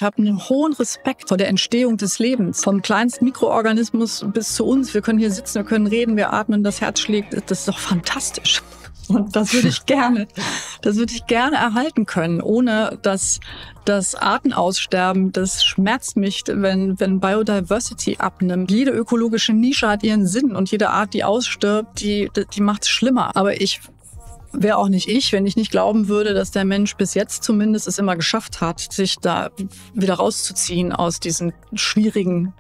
Ich habe einen hohen Respekt vor der Entstehung des Lebens. Vom kleinsten Mikroorganismus bis zu uns. Wir können hier sitzen, wir können reden, wir atmen, das Herz schlägt. Das ist doch fantastisch. Und das würde ich gerne erhalten können, ohne dass das Artenaussterben, das schmerzt mich, wenn Biodiversity abnimmt. Jede ökologische Nische hat ihren Sinn und jede Art, die ausstirbt, die macht es schlimmer. Aber wäre auch nicht ich, wenn ich nicht glauben würde, dass der Mensch bis jetzt zumindest es immer geschafft hat, sich da wieder rauszuziehen aus diesen schwierigen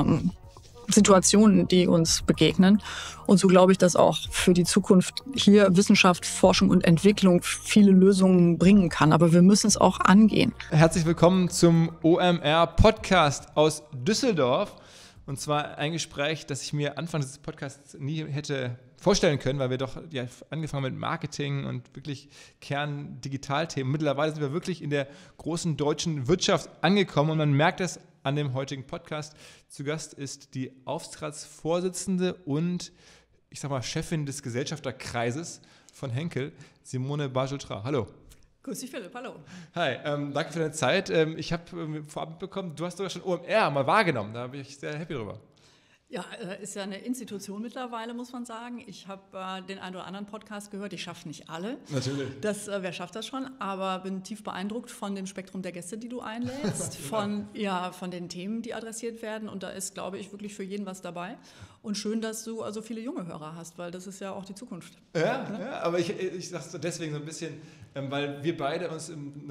Situationen, die uns begegnen. Und so glaube ich, dass auch für die Zukunft hier Wissenschaft, Forschung und Entwicklung viele Lösungen bringen kann. Aber wir müssen es auch angehen. Herzlich willkommen zum OMR-Podcast aus Düsseldorf. Und zwar ein Gespräch, das ich mir Anfang dieses Podcasts nie hätte vorstellen können, weil wir doch angefangen mit Marketing und wirklich Kern-Digitalthemen. Mittlerweile sind wir wirklich in der großen deutschen Wirtschaft angekommen und man merkt es an dem heutigen Podcast. Zu Gast ist die Aufsichtsratsvorsitzende und, ich sag mal, Chefin des Gesellschafterkreises von Henkel, Simone Bargel-Tra. Hallo. Grüß dich, Philipp, hallo. Hi, danke für deine Zeit. Ich habe vorab mitbekommen, du hast sogar schon OMR mal wahrgenommen. Da bin ich sehr happy drüber. Ja, ist ja eine Institution mittlerweile, muss man sagen. Ich habe den einen oder anderen Podcast gehört. Ich schaffe nicht alle. Natürlich. Wer schafft das schon? Aber bin tief beeindruckt von dem Spektrum der Gäste, die du einlädst, von den Themen, die adressiert werden. Und da ist, glaube ich, wirklich für jeden was dabei. Und schön, dass du also viele junge Hörer hast, weil das ist ja auch die Zukunft. Ja, aber ich sage es deswegen so ein bisschen, weil wir beide uns im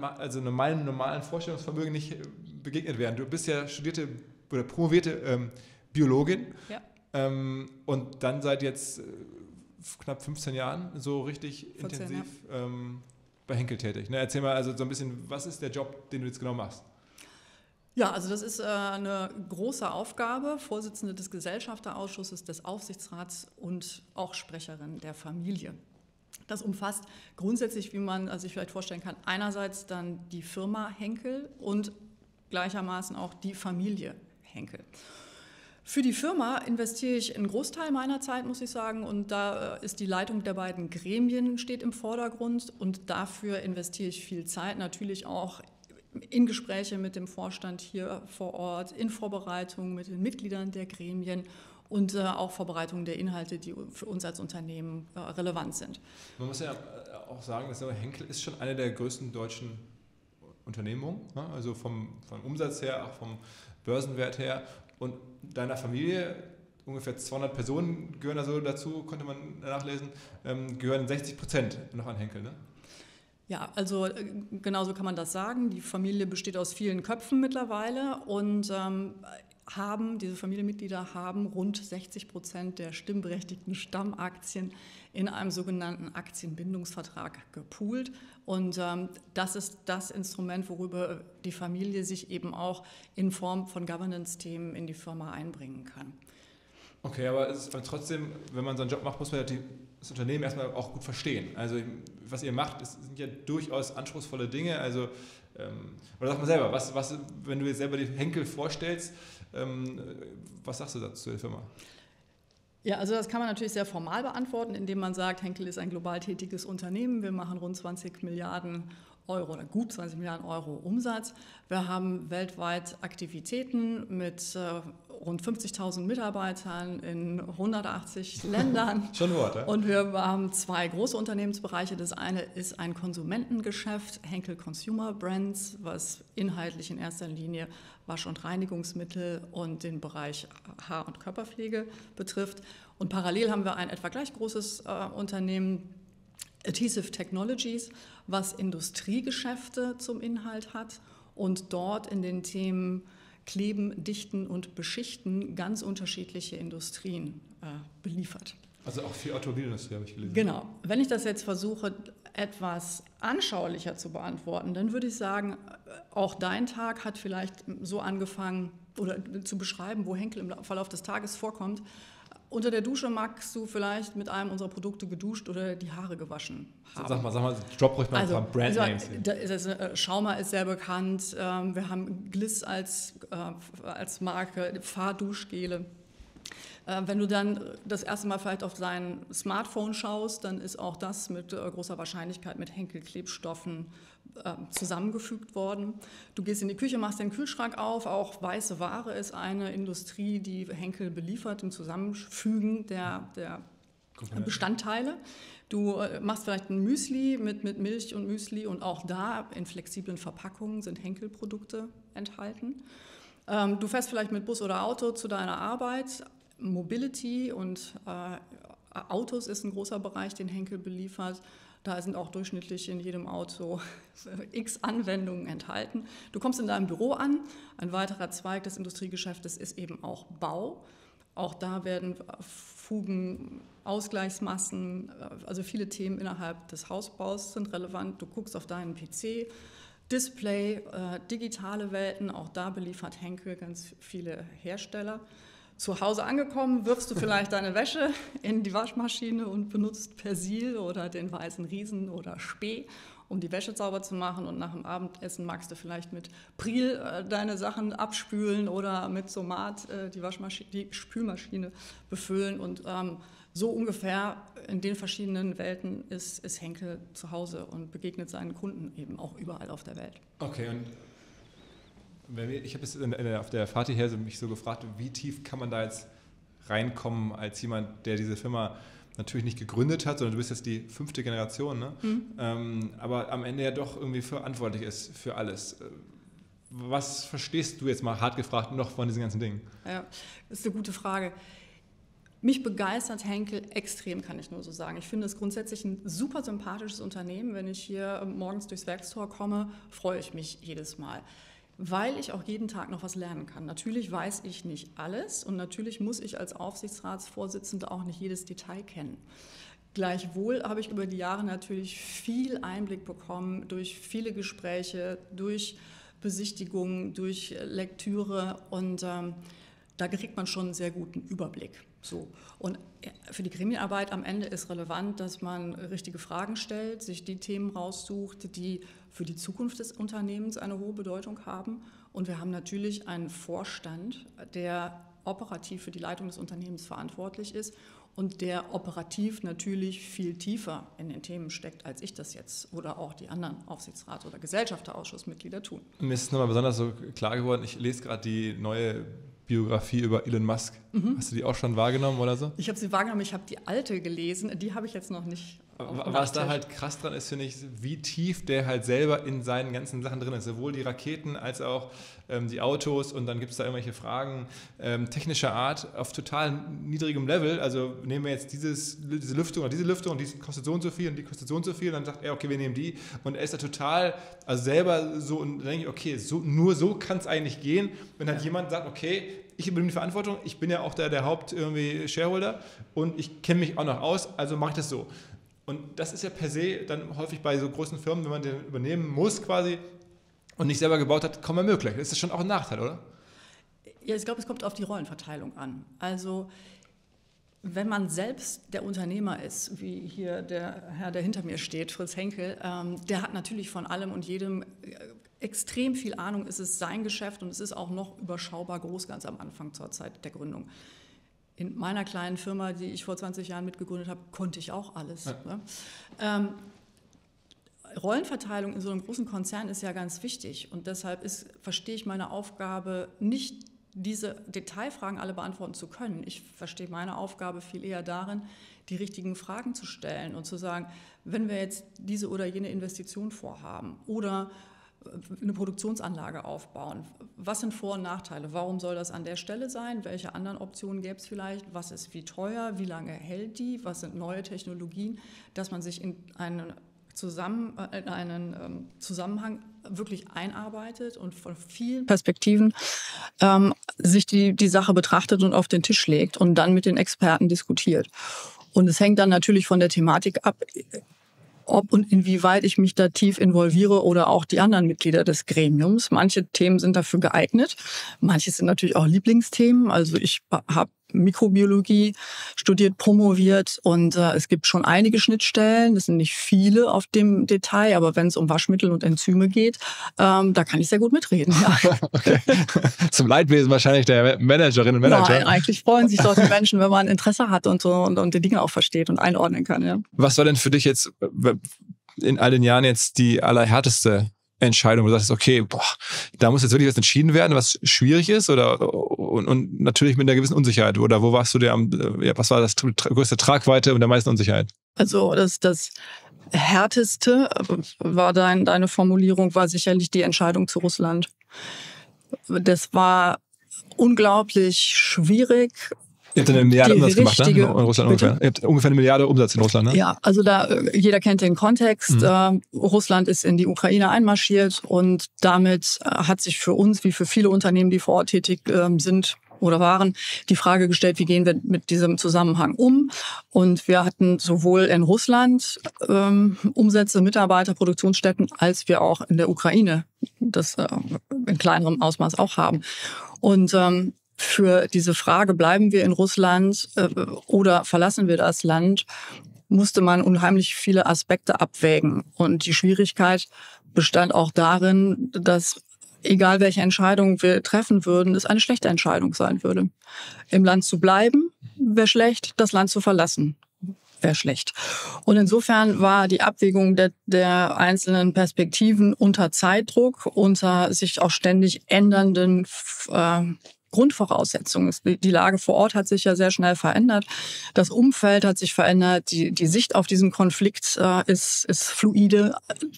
normalen Vorstellungsvermögen nicht begegnet werden. Du bist ja studierte oder promovierte Biologin, ja. Und dann seit jetzt knapp 15 Jahren so richtig 14, intensiv bei Henkel tätig. Ne, erzähl mal also so ein bisschen, was ist der Job, den du jetzt genau machst? Ja, also das ist eine große Aufgabe, Vorsitzende des Gesellschafterausschusses, des Aufsichtsrats und auch Sprecherin der Familie. Das umfasst grundsätzlich, wie man sich vielleicht vorstellen kann, einerseits dann die Firma Henkel und gleichermaßen auch die Familie Henkel. Für die Firma investiere ich einen Großteil meiner Zeit, muss ich sagen, und da ist die Leitung der beiden Gremien steht im Vordergrund und dafür investiere ich viel Zeit, natürlich auch in Gespräche mit dem Vorstand hier vor Ort, in Vorbereitung mit den Mitgliedern der Gremien und auch Vorbereitung der Inhalte, die für uns als Unternehmen relevant sind. Man muss ja auch sagen, dass Henkel ist schon eine der größten deutschen Unternehmungen, ne? Also vom Umsatz her, auch vom Börsenwert her. Und deiner Familie, ungefähr 200 Personen gehören da so dazu, konnte man nachlesen, gehören 60% noch an Henkel, ne? Ja, also genauso kann man das sagen. Die Familie besteht aus vielen Köpfen mittlerweile und diese Familienmitglieder haben rund 60% der stimmberechtigten Stammaktien in einem sogenannten Aktienbindungsvertrag gepoolt. Und das ist das Instrument, worüber die Familie sich eben auch in Form von Governance-Themen in die Firma einbringen kann. Okay, aber trotzdem, wenn man so einen Job macht, muss man ja das Unternehmen erstmal auch gut verstehen. Also was ihr macht, sind ja durchaus anspruchsvolle Dinge. Also, oder sag mal selber, wenn du jetzt selber die Henkel vorstellst, was sagst du dazu zur Firma? Ja, also das kann man natürlich sehr formal beantworten, indem man sagt, Henkel ist ein global tätiges Unternehmen. Wir machen rund 20 Milliarden Euro oder gut 20 Milliarden Euro Umsatz. Wir haben weltweit Aktivitäten mit rund 50.000 Mitarbeitern in 180 Ländern. Schon ein Wort, ja? Und wir haben zwei große Unternehmensbereiche. Das eine ist ein Konsumentengeschäft, Henkel Consumer Brands, was inhaltlich in erster Linie Wasch- und Reinigungsmittel und den Bereich Haar- und Körperpflege betrifft. Und parallel haben wir ein etwa gleich großes Unternehmen, Adhesive Technologies, was Industriegeschäfte zum Inhalt hat und dort in den Themen Kleben, Dichten und Beschichten ganz unterschiedliche Industrien beliefert. Also auch viel Automobilindustrie, habe ich gelesen. Genau. Wenn ich das jetzt versuche, etwas anschaulicher zu beantworten, dann würde ich sagen, auch dein Tag hat vielleicht so angefangen, oder zu beschreiben, wo Henkel im Verlauf des Tages vorkommt. Unter der Dusche magst du vielleicht mit einem unserer Produkte geduscht oder die Haare gewaschen haben. Sag mal, drop ruhig mal ein paar Brandnames. Schauma ist sehr bekannt. Wir haben Gliss als Marke, Fahrduschgele. Wenn du dann das erste Mal vielleicht auf sein Smartphone schaust, dann ist auch das mit großer Wahrscheinlichkeit mit Henkel-Klebstoffen zusammengefügt worden. Du gehst in die Küche, machst den Kühlschrank auf, auch weiße Ware ist eine Industrie, die Henkel beliefert im Zusammenfügen der Bestandteile. Du machst vielleicht ein Müsli mit Milch und Müsli und auch da in flexiblen Verpackungen sind Henkel-Produkte enthalten. Du fährst vielleicht mit Bus oder Auto zu deiner Arbeit. Mobility und Autos ist ein großer Bereich, den Henkel beliefert. Da sind auch durchschnittlich in jedem Auto x Anwendungen enthalten. Du kommst in deinem Büro an. Ein weiterer Zweig des Industriegeschäftes ist eben auch Bau. Auch da werden Fugen, Ausgleichsmassen, also viele Themen innerhalb des Hausbaus sind relevant. Du guckst auf deinen PC, Display, digitale Welten, auch da beliefert Henkel ganz viele Hersteller. Zu Hause angekommen, wirfst du vielleicht deine Wäsche in die Waschmaschine und benutzt Persil oder den weißen Riesen oder Spee, um die Wäsche sauber zu machen. Und nach dem Abendessen magst du vielleicht mit Pril deine Sachen abspülen oder mit Somat die Spülmaschine befüllen. Und so ungefähr in den verschiedenen Welten ist Henkel zu Hause und begegnet seinen Kunden eben auch überall auf der Welt. Okay, und ich habe es auf der Fahrt hierher mich so gefragt, wie tief kann man da jetzt reinkommen als jemand, der diese Firma natürlich nicht gegründet hat, sondern du bist jetzt die 5. Generation, ne? Aber am Ende ja doch irgendwie verantwortlich ist für alles. Was verstehst du jetzt mal hart gefragt noch von diesen ganzen Dingen? Ja, das ist eine gute Frage. Mich begeistert Henkel extrem, kann ich nur so sagen. Ich finde es grundsätzlich ein super sympathisches Unternehmen. Wenn ich hier morgens durchs Werkstor komme, freue ich mich jedes Mal, weil ich auch jeden Tag noch was lernen kann. Natürlich weiß ich nicht alles und natürlich muss ich als Aufsichtsratsvorsitzende auch nicht jedes Detail kennen. Gleichwohl habe ich über die Jahre natürlich viel Einblick bekommen durch viele Gespräche, durch Besichtigungen, durch Lektüre und da kriegt man schon einen sehr guten Überblick. So. Und für die Gremienarbeit am Ende ist relevant, dass man richtige Fragen stellt, sich die Themen raussucht, die für die Zukunft des Unternehmens eine hohe Bedeutung haben. Und wir haben natürlich einen Vorstand, der operativ für die Leitung des Unternehmens verantwortlich ist und der operativ natürlich viel tiefer in den Themen steckt, als ich das jetzt oder auch die anderen Aufsichtsrats- oder Gesellschafterausschussmitglieder tun. Mir ist nochmal besonders so klar geworden, ich lese gerade die neue Biografie über Elon Musk. Hast du die auch schon wahrgenommen oder so? Ich habe sie wahrgenommen, ich habe die alte gelesen, die habe ich jetzt noch nicht. Was da halt krass dran ist, finde ich, wie tief der halt selber in seinen ganzen Sachen drin ist. Sowohl die Raketen als auch die Autos und dann gibt es da irgendwelche Fragen technischer Art auf total niedrigem Level. Also nehmen wir jetzt diese Lüftung oder diese Lüftung und die kostet so und so viel und die kostet so und so viel und dann sagt er, okay, wir nehmen die und er ist da total, also selber so und dann denke ich, okay, nur so kann es eigentlich gehen, wenn halt jemand sagt, okay, ich übernehme die Verantwortung, ich bin ja auch der Haupt-Shareholder und ich kenne mich auch noch aus, also mache ich das so. Und das ist ja per se dann häufig bei so großen Firmen, wenn man den übernehmen muss quasi und nicht selber gebaut hat, kaum mehr möglich. Das ist schon auch ein Nachteil, oder? Ja, ich glaube, es kommt auf die Rollenverteilung an. Also wenn man selbst der Unternehmer ist, wie hier der Herr, der hinter mir steht, Fritz Henkel, der hat natürlich von allem und jedem extrem viel Ahnung. Es ist sein Geschäft und es ist auch noch überschaubar groß, ganz am Anfang zur Zeit der Gründung. In meiner kleinen Firma, die ich vor 20 Jahren mitgegründet habe, konnte ich auch alles. Ja. Ne? Rollenverteilung in so einem großen Konzern ist ja ganz wichtig und deshalb verstehe ich meine Aufgabe nicht, diese Detailfragen alle beantworten zu können. Ich verstehe meine Aufgabe viel eher darin, die richtigen Fragen zu stellen und zu sagen, wenn wir jetzt diese oder jene Investition vorhaben oder eine Produktionsanlage aufbauen. Was sind Vor- und Nachteile? Warum soll das an der Stelle sein? Welche anderen Optionen gäbe es vielleicht? Was ist wie teuer? Wie lange hält die? Was sind neue Technologien? Dass man sich in einen Zusammenhang wirklich einarbeitet und von vielen Perspektiven sich die Sache betrachtet und auf den Tisch legt und dann mit den Experten diskutiert. Und es hängt dann natürlich von der Thematik ab, ob und inwieweit ich mich da tief involviere oder auch die anderen Mitglieder des Gremiums. Manche Themen sind dafür geeignet, manche sind natürlich auch Lieblingsthemen. Also ich habe Mikrobiologie studiert, promoviert und es gibt schon einige Schnittstellen, das sind nicht viele auf dem Detail, aber wenn es um Waschmittel und Enzyme geht, da kann ich sehr gut mitreden. Ja. Okay. Zum Leidwesen wahrscheinlich der Managerinnen und Manager. Nein, eigentlich freuen sich doch die Menschen, wenn man Interesse hat und so und die Dinge auch versteht und einordnen kann. Ja. Was war denn für dich jetzt in all den Jahren jetzt die allerhärteste Entscheidung, wo du sagst, okay, da muss jetzt wirklich was entschieden werden, was schwierig ist und natürlich mit einer gewissen Unsicherheit? Oder wo warst du was war das größte Tragweite und der meisten Unsicherheit? Also das Härteste war deine Formulierung, war sicherlich die Entscheidung zu Russland. Das war unglaublich schwierig. Ihr habt eine Milliarde Umsatz gemacht, ne? In Russland ungefähr. Ihr habt ungefähr 1 Milliarde Umsatz in Russland, ne? Ja, also jeder kennt den Kontext. Russland ist in die Ukraine einmarschiert und damit hat sich für uns, wie für viele Unternehmen, die vor Ort tätig sind oder waren, die Frage gestellt, wie gehen wir mit diesem Zusammenhang um? Und wir hatten sowohl in Russland Umsätze, Mitarbeiter, Produktionsstätten, als wir auch in der Ukraine das in kleinerem Ausmaß auch haben. Und für diese Frage, bleiben wir in Russland oder verlassen wir das Land, musste man unheimlich viele Aspekte abwägen. Und die Schwierigkeit bestand auch darin, dass egal welche Entscheidung wir treffen würden, es eine schlechte Entscheidung sein würde. Im Land zu bleiben wäre schlecht, das Land zu verlassen wäre schlecht. Und insofern war die Abwägung der einzelnen Perspektiven unter Zeitdruck, unter sich auch ständig ändernden Grundvoraussetzungen. Die Lage vor Ort hat sich ja sehr schnell verändert. Das Umfeld hat sich verändert. Die Sicht auf diesen Konflikt ist fluide.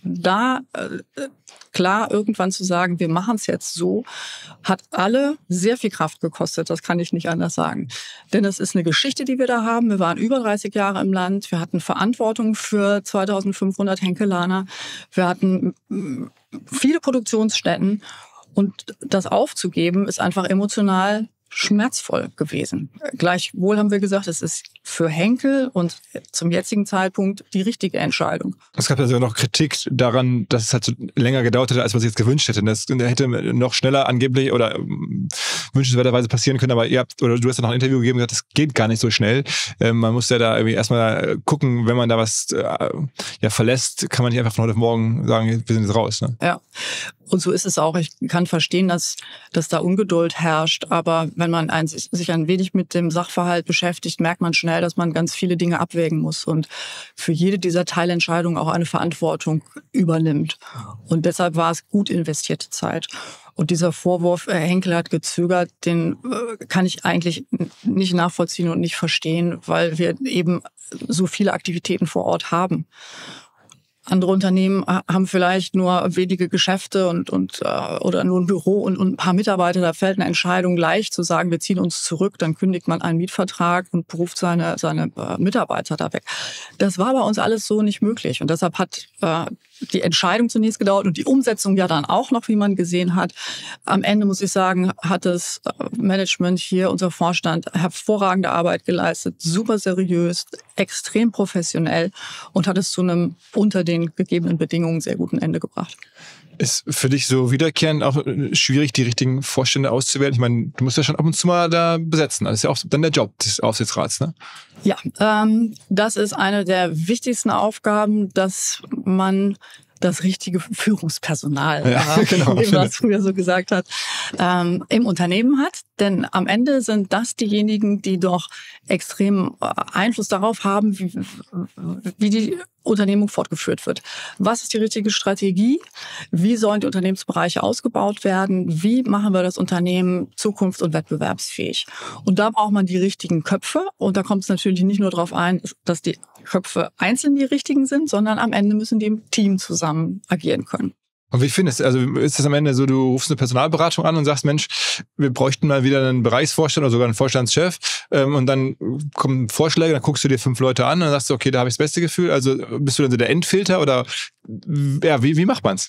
Klar, irgendwann zu sagen, wir machen es jetzt so, hat alle sehr viel Kraft gekostet. Das kann ich nicht anders sagen. Denn es ist eine Geschichte, die wir da haben. Wir waren über 30 Jahre im Land. Wir hatten Verantwortung für 2500 Henkelaner. Wir hatten viele Produktionsstätten. Und das aufzugeben, ist einfach emotional schmerzvoll gewesen. Gleichwohl haben wir gesagt, es ist für Henkel und zum jetzigen Zeitpunkt die richtige Entscheidung. Es gab ja sogar noch Kritik daran, dass es halt so länger gedauert hätte, als man sich jetzt gewünscht hätte. Das hätte noch schneller angeblich oder wünschenswerterweise passieren können, aber du hast ja noch ein Interview gegeben und gesagt, das geht gar nicht so schnell. Man muss ja da irgendwie erstmal gucken, wenn man da was verlässt, kann man nicht einfach von heute auf morgen sagen, wir sind jetzt raus. Ne? Ja. Und so ist es auch. Ich kann verstehen, dass da Ungeduld herrscht. Aber wenn man sich ein wenig mit dem Sachverhalt beschäftigt, merkt man schnell, dass man ganz viele Dinge abwägen muss und für jede dieser Teilentscheidungen auch eine Verantwortung übernimmt. Und deshalb war es gut investierte Zeit. Und dieser Vorwurf, Henkel hat gezögert, den kann ich eigentlich nicht nachvollziehen und nicht verstehen, weil wir eben so viele Aktivitäten vor Ort haben. Andere Unternehmen haben vielleicht nur wenige Geschäfte oder nur ein Büro und ein paar Mitarbeiter. Da fällt eine Entscheidung leicht zu sagen, wir ziehen uns zurück. Dann kündigt man einen Mietvertrag und beruft seine Mitarbeiter da weg. Das war bei uns alles so nicht möglich. Und deshalb hat die Entscheidung zunächst gedauert und die Umsetzung ja dann auch noch, wie man gesehen hat. Am Ende, muss ich sagen, hat das Management hier, unser Vorstand, hervorragende Arbeit geleistet, super seriös, extrem professionell und hat es zu einem unter den gegebenen Bedingungen sehr guten Ende gebracht. Ist für dich so wiederkehrend auch schwierig, die richtigen Vorstände auszuwählen? Ich meine, du musst ja schon ab und zu mal da besetzen. Das ist ja auch dann der Job des Aufsichtsrats, ne? Ja, das ist eine der wichtigsten Aufgaben, dass man das richtige Führungspersonal, genau, wie man es früher so gesagt hat, im Unternehmen hat. Denn am Ende sind das diejenigen, die doch extrem Einfluss darauf haben, wie die Unternehmung fortgeführt wird. Was ist die richtige Strategie? Wie sollen die Unternehmensbereiche ausgebaut werden? Wie machen wir das Unternehmen zukunfts- und wettbewerbsfähig? Und da braucht man die richtigen Köpfe. Und da kommt es natürlich nicht nur darauf ein, dass die Köpfe einzeln die richtigen sind, sondern am Ende müssen die im Team zusammen agieren können. Und wie findest du, also ist das am Ende so, du rufst eine Personalberatung an und sagst, Mensch, wir bräuchten mal wieder einen Bereichsvorstand oder sogar einen Vorstandschef und dann kommen Vorschläge, dann guckst du dir 5 Leute an und dann sagst du, okay, da habe ich das beste Gefühl. Also bist du dann so der Endfilter oder ja, wie macht man's?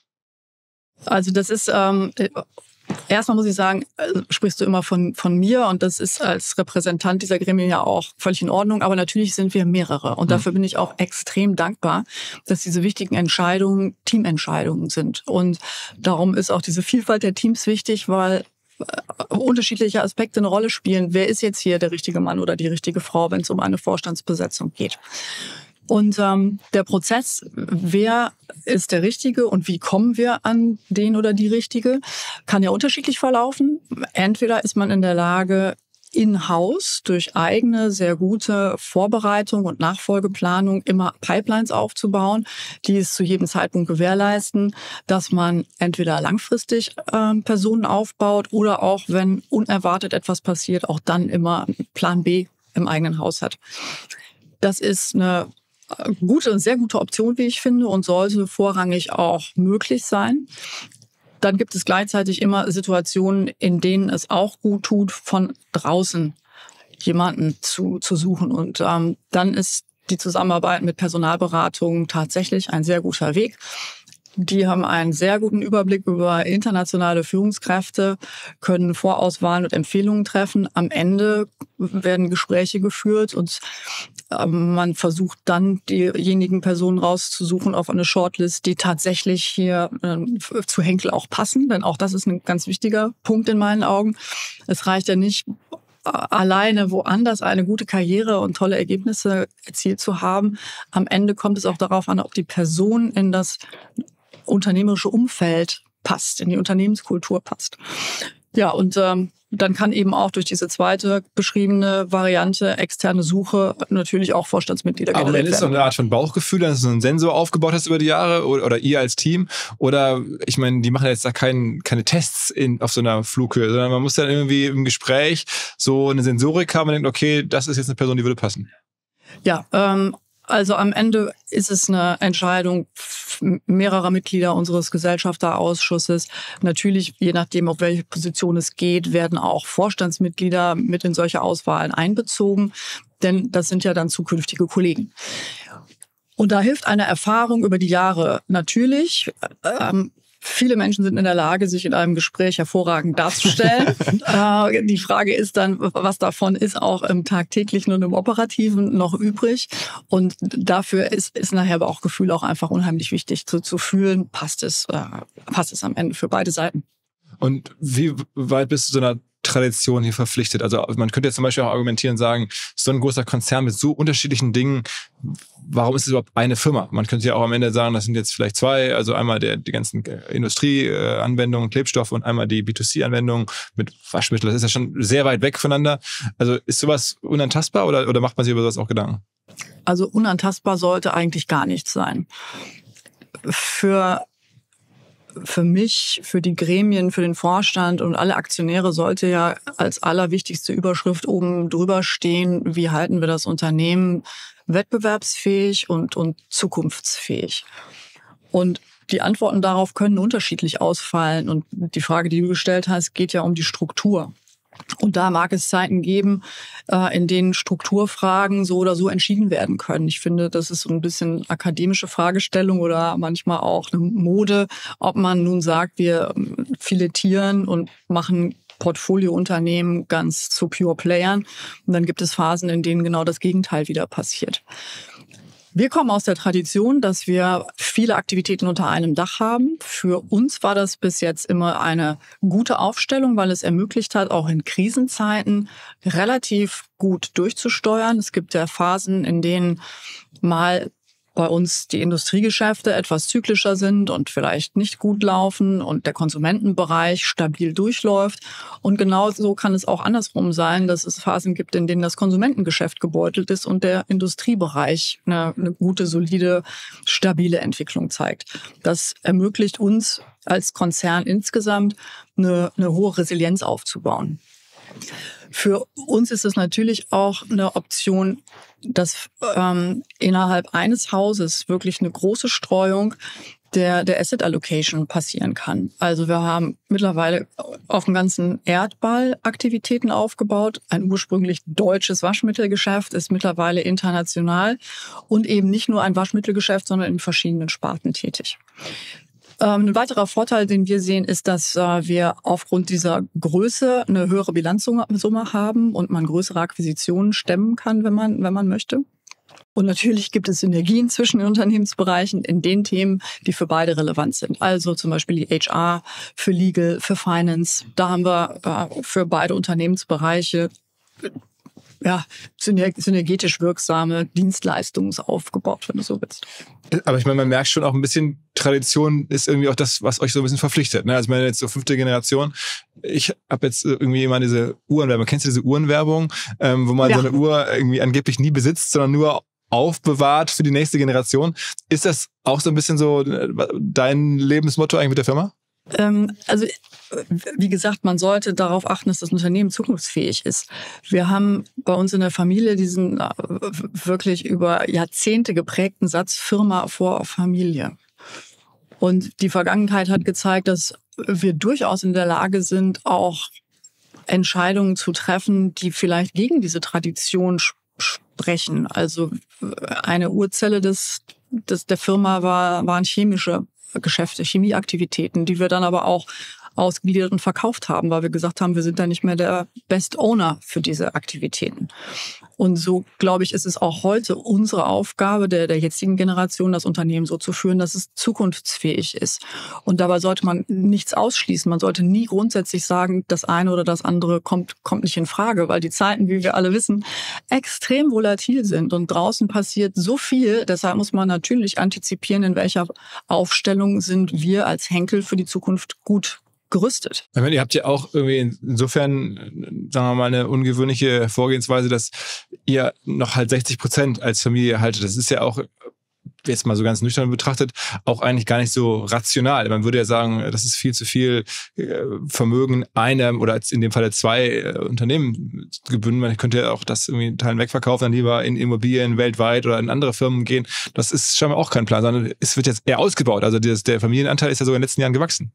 Also das ist erstmal muss ich sagen, sprichst du immer von mir und das ist als Repräsentant dieser Gremien ja auch völlig in Ordnung, aber natürlich sind wir mehrere und dafür bin ich auch extrem dankbar, dass diese wichtigen Entscheidungen Teamentscheidungen sind und darum ist auch diese Vielfalt der Teams wichtig, weil unterschiedliche Aspekte eine Rolle spielen. Wer ist jetzt hier der richtige Mann oder die richtige Frau, wenn es um eine Vorstandsbesetzung geht? Und der Prozess, wer ist der Richtige und wie kommen wir an den oder die Richtige, kann ja unterschiedlich verlaufen. Entweder ist man in der Lage, in-house durch eigene, sehr gute Vorbereitung und Nachfolgeplanung immer Pipelines aufzubauen, die es zu jedem Zeitpunkt gewährleisten, dass man entweder langfristig Personen aufbaut oder auch, wenn unerwartet etwas passiert, auch dann immer Plan B im eigenen Haus hat. Das ist eine gute, sehr gute Option, wie ich finde, und sollte vorrangig auch möglich sein. Dann gibt es gleichzeitig immer Situationen, in denen es auch gut tut, von draußen jemanden zu suchen. Und dann ist die Zusammenarbeit mit Personalberatungen tatsächlich ein sehr guter Weg. Die haben einen sehr guten Überblick über internationale Führungskräfte, können Vorauswahlen und Empfehlungen treffen. Am Ende werden Gespräche geführt und man versucht dann, diejenigen Personen rauszusuchen auf eine Shortlist, die tatsächlich hier zu Henkel auch passen. Denn auch das ist ein ganz wichtiger Punkt in meinen Augen. Es reicht ja nicht, alleine woanders eine gute Karriere und tolle Ergebnisse erzielt zu haben. Am Ende kommt es auch darauf an, ob die Person in das unternehmerische Umfeld passt, in die Unternehmenskultur passt. Ja, und dann kann eben auch durch diese zweite beschriebene Variante externe Suche natürlich auch Vorstandsmitglieder generiert werden. Aber ist so eine Art von Bauchgefühl, dass du so einen Sensor aufgebaut hast über die Jahre oder ihr als Team? Oder, ich meine, die machen jetzt da keine Tests auf so einer Flughöhe, sondern man muss dann irgendwie im Gespräch so eine Sensorik haben und denkt, okay, das ist jetzt eine Person, die würde passen. Ja, also am Ende ist es eine Entscheidung mehrerer Mitglieder unseres Gesellschafterausschusses. Natürlich, je nachdem, auf welche Position es geht, werden auch Vorstandsmitglieder mit in solche Auswahlen einbezogen, denn das sind ja dann zukünftige Kollegen. Und da hilft eine Erfahrung über die Jahre natürlich. Viele Menschen sind in der Lage, sich in einem Gespräch hervorragend darzustellen. Die Frage ist dann, was davon ist auch im Tagtäglichen und im Operativen noch übrig. Und dafür ist nachher Bauchgefühl auch einfach unheimlich wichtig zu fühlen, passt es am Ende für beide Seiten. Und wie weit bist du so einer Tradition hier verpflichtet? Also man könnte jetzt zum Beispiel auch argumentieren und sagen, so ein großer Konzern mit so unterschiedlichen Dingen, warum ist es überhaupt eine Firma? Man könnte ja auch am Ende sagen, das sind jetzt vielleicht zwei, also einmal die ganzen Industrieanwendungen, Klebstoffe und einmal die B2C-Anwendungen mit Waschmittel. Das ist ja schon sehr weit weg voneinander. Also ist sowas unantastbar oder macht man sich über sowas auch Gedanken? Also unantastbar sollte eigentlich gar nichts sein. Für mich, für die Gremien, für den Vorstand und alle Aktionäre sollte ja als allerwichtigste Überschrift oben drüber stehen, wie halten wir das Unternehmen wettbewerbsfähig und zukunftsfähig. Und die Antworten darauf können unterschiedlich ausfallen. Und die Frage, die du gestellt hast, geht ja um die Struktur. Und da mag es Zeiten geben, in denen Strukturfragen so oder so entschieden werden können. Ich finde, das ist so ein bisschen akademische Fragestellung oder manchmal auch eine Mode, ob man nun sagt, wir filetieren und machen Portfoliounternehmen ganz zu Pure Playern. Und dann gibt es Phasen, in denen genau das Gegenteil wieder passiert. Wir kommen aus der Tradition, dass wir viele Aktivitäten unter einem Dach haben. Für uns war das bis jetzt immer eine gute Aufstellung, weil es ermöglicht hat, auch in Krisenzeiten relativ gut durchzusteuern. Es gibt ja Phasen, in denen mal bei uns die Industriegeschäfte etwas zyklischer sind und vielleicht nicht gut laufen und der Konsumentenbereich stabil durchläuft. Und genauso kann es auch andersrum sein, dass es Phasen gibt, in denen das Konsumentengeschäft gebeutelt ist und der Industriebereich eine gute, solide, stabile Entwicklung zeigt. Das ermöglicht uns als Konzern insgesamt eine hohe Resilienz aufzubauen. Für uns ist es natürlich auch eine Option, dass innerhalb eines Hauses wirklich eine große Streuung der Asset Allocation passieren kann. Also wir haben mittlerweile auf dem ganzen Erdball Aktivitäten aufgebaut. Ein ursprünglich deutsches Waschmittelgeschäft ist mittlerweile international und eben nicht nur ein Waschmittelgeschäft, sondern in verschiedenen Sparten tätig. Ein weiterer Vorteil, den wir sehen, ist, dass wir aufgrund dieser Größe eine höhere Bilanzsumme haben und man größere Akquisitionen stemmen kann, wenn man möchte. Und natürlich gibt es Synergien zwischen den Unternehmensbereichen in den Themen, die für beide relevant sind. Also zum Beispiel die HR, für Legal, für Finance. Da haben wir für beide Unternehmensbereiche synergetisch wirksame Dienstleistungen aufgebaut, wenn du so willst. Aber ich meine, man merkt schon auch ein bisschen, Tradition ist irgendwie auch das, was euch so ein bisschen verpflichtet. Ne? Also ich meine, jetzt so 5. Generation. Ich habe jetzt irgendwie immer diese Uhrenwerbung. Kennst du diese Uhrenwerbung, wo man so eine Uhr irgendwie angeblich nie besitzt, sondern nur aufbewahrt für die nächste Generation? Ist das auch so ein bisschen so dein Lebensmotto eigentlich mit der Firma? Also wie gesagt, man sollte darauf achten, dass das Unternehmen zukunftsfähig ist. Wir haben bei uns in der Familie diesen wirklich über Jahrzehnte geprägten Satz Firma vor Familie. Und die Vergangenheit hat gezeigt, dass wir durchaus in der Lage sind, auch Entscheidungen zu treffen, die vielleicht gegen diese Tradition sprechen. Also eine Urzelle der Firma waren chemische Geschäfte, Chemieaktivitäten, die wir dann aber auch ausgegliedert und verkauft haben, weil wir gesagt haben, wir sind da nicht mehr der Best Owner für diese Aktivitäten. Und so, glaube ich, ist es auch heute unsere Aufgabe der jetzigen Generation, das Unternehmen so zu führen, dass es zukunftsfähig ist. Und dabei sollte man nichts ausschließen. Man sollte nie grundsätzlich sagen, das eine oder das andere kommt nicht in Frage, weil die Zeiten, wie wir alle wissen, extrem volatil sind. Und draußen passiert so viel. Deshalb muss man natürlich antizipieren, in welcher Aufstellung sind wir als Henkel für die Zukunft gut gerüstet. Ich meine, ihr habt ja auch irgendwie insofern, sagen wir mal, eine ungewöhnliche Vorgehensweise, dass ihr noch halt 60% als Familie haltet. Das ist ja auch, jetzt mal so ganz nüchtern betrachtet, auch eigentlich gar nicht so rational. Man würde ja sagen, das ist viel zu viel Vermögen einem oder in dem Fall 2 Unternehmen gebündelt. Man könnte ja auch das irgendwie in Teilen wegverkaufen, dann lieber in Immobilien weltweit oder in andere Firmen gehen. Das ist scheinbar auch kein Plan, sondern es wird jetzt eher ausgebaut. Also der Familienanteil ist ja sogar in den letzten Jahren gewachsen.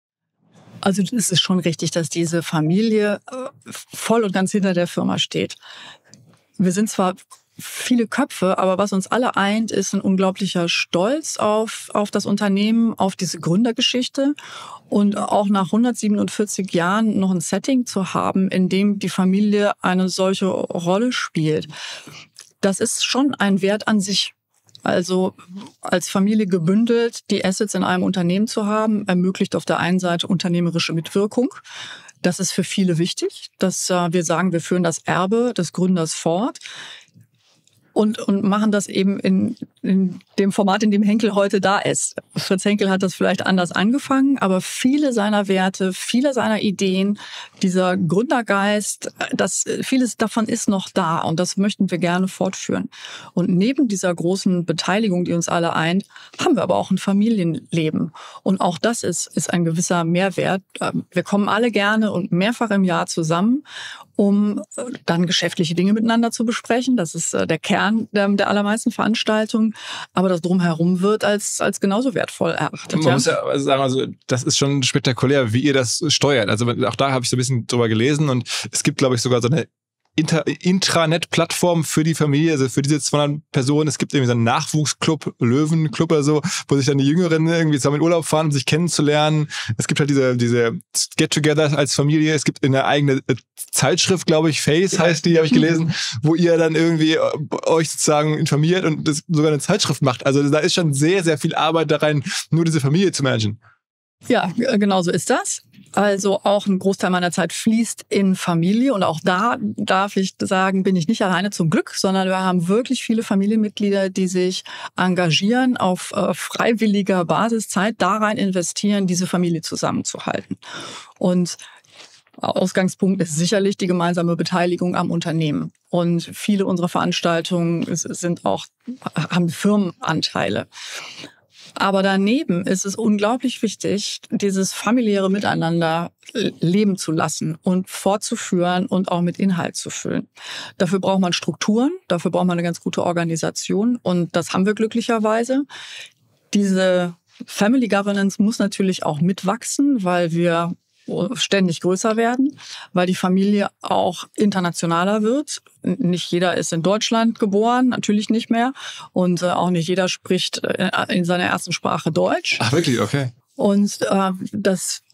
Also es ist schon richtig, dass diese Familie voll und ganz hinter der Firma steht. Wir sind zwar viele Köpfe, aber was uns alle eint, ist ein unglaublicher Stolz auf das Unternehmen, auf diese Gründergeschichte und auch nach 147 Jahren noch ein Setting zu haben, in dem die Familie eine solche Rolle spielt. Das ist schon ein Wert an sich. Also als Familie gebündelt die Assets in einem Unternehmen zu haben, ermöglicht auf der einen Seite unternehmerische Mitwirkung. Das ist für viele wichtig, dass wir sagen, wir führen das Erbe des Gründers fort. Und machen das eben in dem Format, in dem Henkel heute da ist. Fritz Henkel hat das vielleicht anders angefangen, aber viele seiner Werte, viele seiner Ideen, dieser Gründergeist, vieles davon ist noch da und das möchten wir gerne fortführen. Und neben dieser großen Beteiligung, die uns alle eint, haben wir aber auch ein Familienleben. Und auch das ist ein gewisser Mehrwert. Wir kommen alle gerne und mehrfach im Jahr zusammen, um dann geschäftliche Dinge miteinander zu besprechen. Das ist der Kern der allermeisten Veranstaltungen. Aber das Drumherum wird als genauso wertvoll erachtet. Man muss ja sagen, also das ist schon spektakulär, wie ihr das steuert. Also auch da habe ich so ein bisschen drüber gelesen und es gibt, glaube ich, sogar so eine Intranet-Plattform für die Familie, also für diese 200 Personen. Es gibt irgendwie so einen Nachwuchsclub, Löwenclub oder so, wo sich dann die Jüngeren irgendwie zusammen in Urlaub fahren, um sich kennenzulernen. Es gibt halt diese Get-Together als Familie. Es gibt eine eigene Zeitschrift, glaube ich, Face heißt die, habe ich gelesen, wo ihr dann irgendwie euch sozusagen informiert und das sogar eine Zeitschrift macht. Also da ist schon sehr, sehr viel Arbeit da rein, nur diese Familie zu managen. Ja, genau so ist das. Also auch ein Großteil meiner Zeit fließt in Familie und auch da darf ich sagen, bin ich nicht alleine zum Glück, sondern wir haben wirklich viele Familienmitglieder, die sich engagieren, auf freiwilliger Basis Zeit da rein investieren, diese Familie zusammenzuhalten. Und Ausgangspunkt ist sicherlich die gemeinsame Beteiligung am Unternehmen. Und viele unserer Veranstaltungen haben Firmenanteile. Aber daneben ist es unglaublich wichtig, dieses familiäre Miteinander leben zu lassen und fortzuführen und auch mit Inhalt zu füllen. Dafür braucht man Strukturen, dafür braucht man eine ganz gute Organisation und das haben wir glücklicherweise. Diese Family Governance muss natürlich auch mitwachsen, weil wir ständig größer werden, weil die Familie auch internationaler wird. Nicht jeder ist in Deutschland geboren, natürlich nicht mehr. Und auch nicht jeder spricht in seiner ersten Sprache Deutsch. Ach wirklich, okay. Und das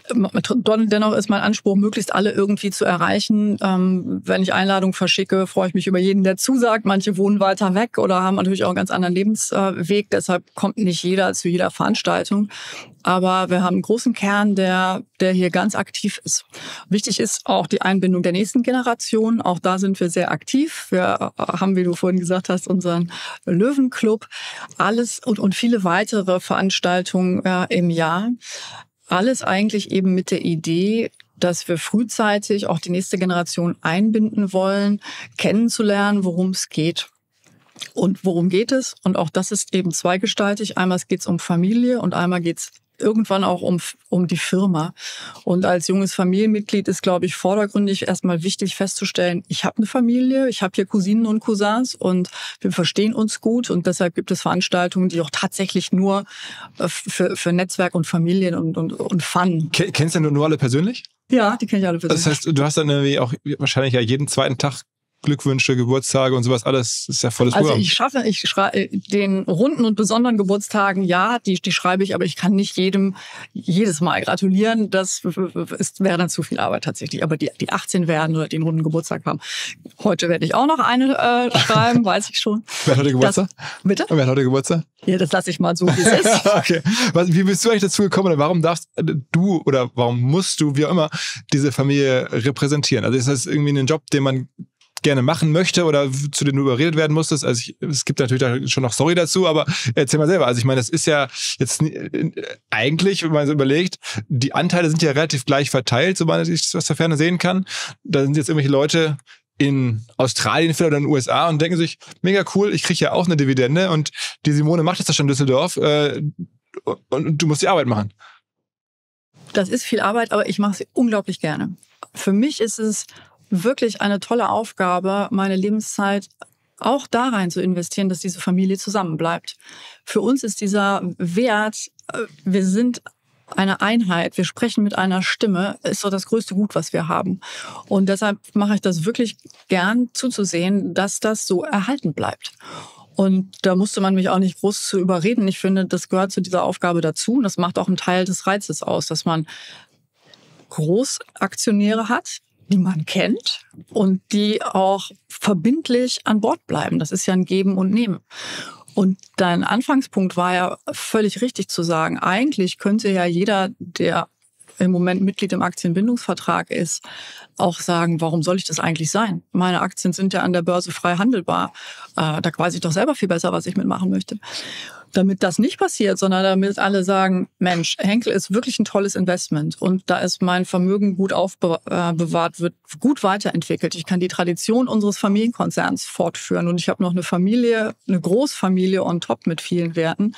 Dennoch ist mein Anspruch, möglichst alle irgendwie zu erreichen. Wenn ich Einladungen verschicke, freue ich mich über jeden, der zusagt. Manche wohnen weiter weg oder haben natürlich auch einen ganz anderen Lebensweg. Deshalb kommt nicht jeder zu jeder Veranstaltung. Aber wir haben einen großen Kern, der hier ganz aktiv ist. Wichtig ist auch die Einbindung der nächsten Generation. Auch da sind wir sehr aktiv. Wir haben, wie du vorhin gesagt hast, unseren Löwenclub. Alles und viele weitere Veranstaltungen im Jahr. Alles eigentlich eben mit der Idee, dass wir frühzeitig auch die nächste Generation einbinden wollen, kennenzulernen, worum es geht. Und worum geht es? Und auch das ist eben zweigestaltig. Einmal geht es um Familie und einmal geht es irgendwann auch um die Firma. Und als junges Familienmitglied ist, glaube ich, vordergründig erstmal wichtig festzustellen, ich habe eine Familie, ich habe hier Cousinen und Cousins und wir verstehen uns gut. Und deshalb gibt es Veranstaltungen, die auch tatsächlich nur für Netzwerk und Familien und Fun. Kennst du nur alle persönlich? Ja, die kenne ich alle persönlich. Das heißt, du hast dann irgendwie auch wahrscheinlich ja jeden zweiten Tag Glückwünsche, Geburtstage und sowas, alles ist ja volles Programm. Also ich schreibe den runden und besonderen Geburtstagen, ja, die schreibe ich, aber ich kann nicht jedem jedes Mal gratulieren. Das wäre dann zu viel Arbeit tatsächlich. Aber die 18 werden oder den runden Geburtstag haben. Heute werde ich auch noch eine schreiben, weiß ich schon. Wer hat heute Geburtstag? Bitte? Wer hat heute Geburtstag? Ja, das lasse ich mal so, wie es ist. Okay. Wie bist du eigentlich dazu gekommen oder warum darfst du oder warum musst du, wie auch immer, diese Familie repräsentieren? Also ist das irgendwie ein Job, den man gerne machen möchte oder zu dem du überredet werden musstest? Also es gibt natürlich da schon noch Story dazu, aber erzähl mal selber. Also ich meine, das ist ja jetzt eigentlich, wenn man so überlegt, die Anteile sind ja relativ gleich verteilt, sobald ich das aus der Ferne sehen kann. Da sind jetzt irgendwelche Leute in Australien oder in den USA und denken sich, mega cool, ich kriege ja auch eine Dividende und die Simone macht das schon in Düsseldorf und du musst die Arbeit machen. Das ist viel Arbeit, aber ich mache sie unglaublich gerne. Für mich ist es wirklich eine tolle Aufgabe, meine Lebenszeit auch da rein zu investieren, dass diese Familie zusammenbleibt. Für uns ist dieser Wert, wir sind eine Einheit, wir sprechen mit einer Stimme, ist so das größte Gut, was wir haben. Und deshalb mache ich das wirklich gern zuzusehen, dass das so erhalten bleibt. Und da musste man mich auch nicht groß zu überreden. Ich finde, das gehört zu dieser Aufgabe dazu. Und das macht auch einen Teil des Reizes aus, dass man Großaktionäre hat, die man kennt und die auch verbindlich an Bord bleiben. Das ist ja ein Geben und Nehmen. Und dein Anfangspunkt war ja völlig richtig zu sagen, eigentlich könnte ja jeder, der im Moment Mitglied im Aktienbindungsvertrag ist, auch sagen, warum soll ich das eigentlich sein? Meine Aktien sind ja an der Börse frei handelbar. Da weiß ich doch selber viel besser, was ich mitmachen möchte. Damit das nicht passiert, sondern damit alle sagen, Mensch, Henkel ist wirklich ein tolles Investment und da ist mein Vermögen gut aufbewahrt, wird gut weiterentwickelt. Ich kann die Tradition unseres Familienkonzerns fortführen und ich habe noch eine Familie, eine Großfamilie on top mit vielen Werten.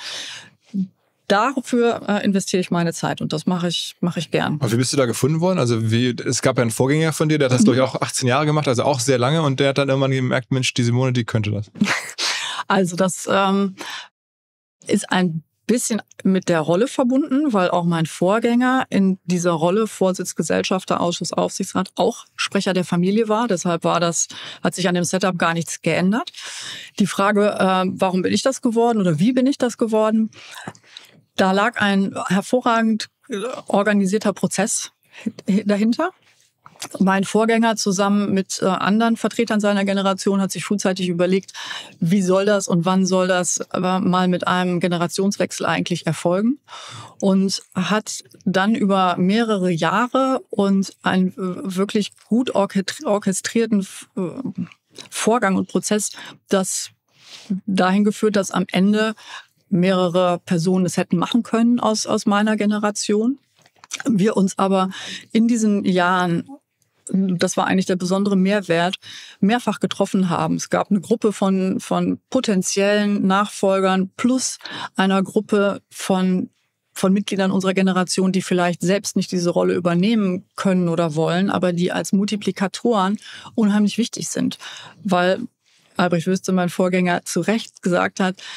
Dafür investiere ich meine Zeit und das mache ich gern. Und wie bist du da gefunden worden? Also es gab ja einen Vorgänger von dir, der hat das, glaube ich, auch 18 Jahre gemacht, also auch sehr lange und der hat dann irgendwann gemerkt, Mensch, die Simone, die könnte das. Also das ist ein bisschen mit der Rolle verbunden, weil auch mein Vorgänger in dieser Rolle Vorsitz Gesellschafterausschuss Aufsichtsrat auch Sprecher der Familie war. Deshalb hat sich an dem Setup gar nichts geändert. Die Frage, warum bin ich das geworden oder wie bin ich das geworden? Da lag ein hervorragend organisierter Prozess dahinter. Mein Vorgänger zusammen mit anderen Vertretern seiner Generation hat sich frühzeitig überlegt, wie soll das und wann soll das mal mit einem Generationswechsel eigentlich erfolgen und hat dann über mehrere Jahre und einen wirklich gut orchestrierten Vorgang und Prozess das dahin geführt, dass am Ende mehrere Personen es hätten machen können aus meiner Generation. Wir uns aber in diesen Jahren, das war eigentlich der besondere Mehrwert, mehrfach getroffen haben. Es gab eine Gruppe von potenziellen Nachfolgern plus einer Gruppe von Mitgliedern unserer Generation, die vielleicht selbst nicht diese Rolle übernehmen können oder wollen, aber die als Multiplikatoren unheimlich wichtig sind. Weil Albrecht Wüste, mein Vorgänger, zu Recht gesagt hat,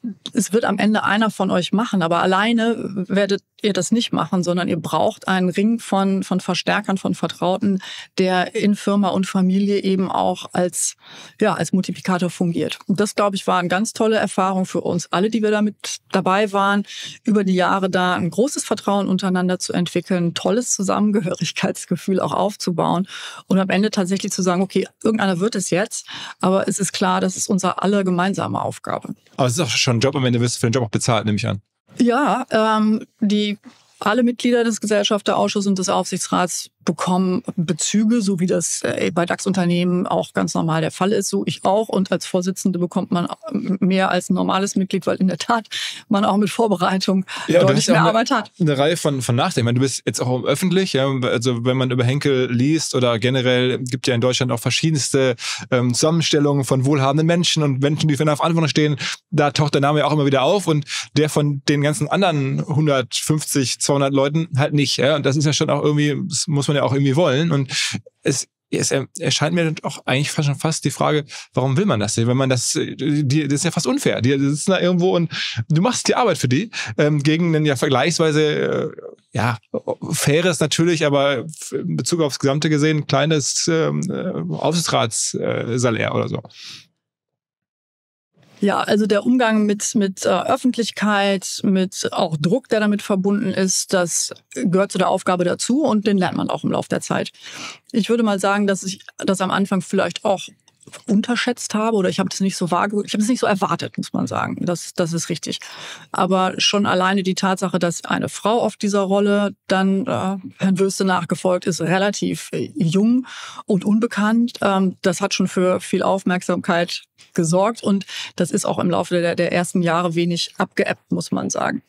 es wird am Ende einer von euch machen, aber alleine werdet ihr das nicht machen, sondern ihr braucht einen Ring von Verstärkern, von Vertrauten, der in Firma und Familie eben auch als Multiplikator fungiert. Und das, glaube ich, war eine ganz tolle Erfahrung für uns alle, die wir damit dabei waren, über die Jahre da ein großes Vertrauen untereinander zu entwickeln, ein tolles Zusammengehörigkeitsgefühl auch aufzubauen und am Ende tatsächlich zu sagen, okay, irgendeiner wird es jetzt, aber es ist klar, das ist unsere aller gemeinsame Aufgabe. Aber es ist auch schon ein Job, am Ende wirst du für den Job auch bezahlt, nehme ich an. Ja, alle Mitglieder des Gesellschafterausschusses und des Aufsichtsrats bekommen Bezüge, so wie das bei DAX-Unternehmen auch ganz normal der Fall ist. So ich auch. Und als Vorsitzende bekommt man mehr als ein normales Mitglied, weil in der Tat man auch mit Vorbereitung deutlich mehr Arbeit hat. Eine Reihe von Nachteilen. Ich meine, du bist jetzt auch öffentlich. Ja? Also wenn man über Henkel liest oder generell gibt ja in Deutschland auch verschiedenste Zusammenstellungen von wohlhabenden Menschen und Menschen, die für eine Verantwortung stehen. Da taucht der Name ja auch immer wieder auf und der von den ganzen anderen 150, 200 Leuten halt nicht. Ja? Und das ist ja schon auch irgendwie, das muss man ja auch irgendwie wollen. Und es erscheint mir auch eigentlich schon fast die Frage, warum will man das denn? Wenn man das ist ja fast unfair. Die sitzen da irgendwo und du machst die Arbeit für die, gegen ein ja vergleichsweise, faires natürlich, aber in Bezug aufs Gesamte gesehen, kleines Aufsichtsratssalär oder so. Ja, also der Umgang mit Öffentlichkeit, mit auch Druck, der damit verbunden ist, das gehört zu der Aufgabe dazu und den lernt man auch im Laufe der Zeit. Ich würde mal sagen, dass ich das am Anfang vielleicht auch unterschätzt habe oder ich habe das nicht so erwartet, muss man sagen. Das ist richtig. Aber schon alleine die Tatsache, dass eine Frau auf dieser Rolle dann Herrn Wüste nachgefolgt ist, relativ jung und unbekannt, das hat schon für viel Aufmerksamkeit gesorgt und das ist auch im Laufe der ersten Jahre wenig abgeebbt, muss man sagen.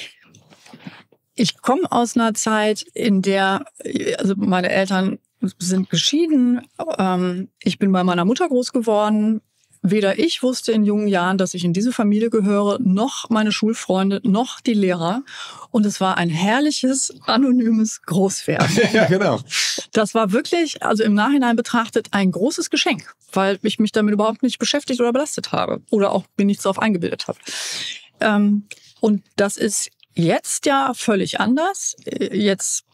Ich komme aus einer Zeit, in der meine Eltern sind geschieden. Ich bin bei meiner Mutter groß geworden. Weder ich wusste in jungen Jahren, dass ich in diese Familie gehöre, noch meine Schulfreunde, noch die Lehrer. Und es war ein herrliches, anonymes Großwerden. Ja, genau. Das war wirklich, also im Nachhinein betrachtet, ein großes Geschenk, weil ich mich damit überhaupt nicht beschäftigt oder belastet habe oder auch mir nichts darauf eingebildet habe. Und das ist jetzt ja völlig anders. Jetzt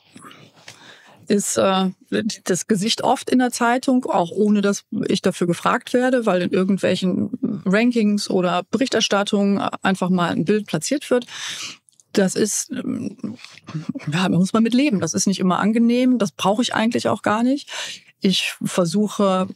ist das Gesicht oft in der Zeitung, auch ohne dass ich dafür gefragt werde, weil in irgendwelchen Rankings oder Berichterstattungen einfach mal ein Bild platziert wird. Das ist, da muss man mit leben. Das ist nicht immer angenehm. Das brauche ich eigentlich auch gar nicht. Ich versuche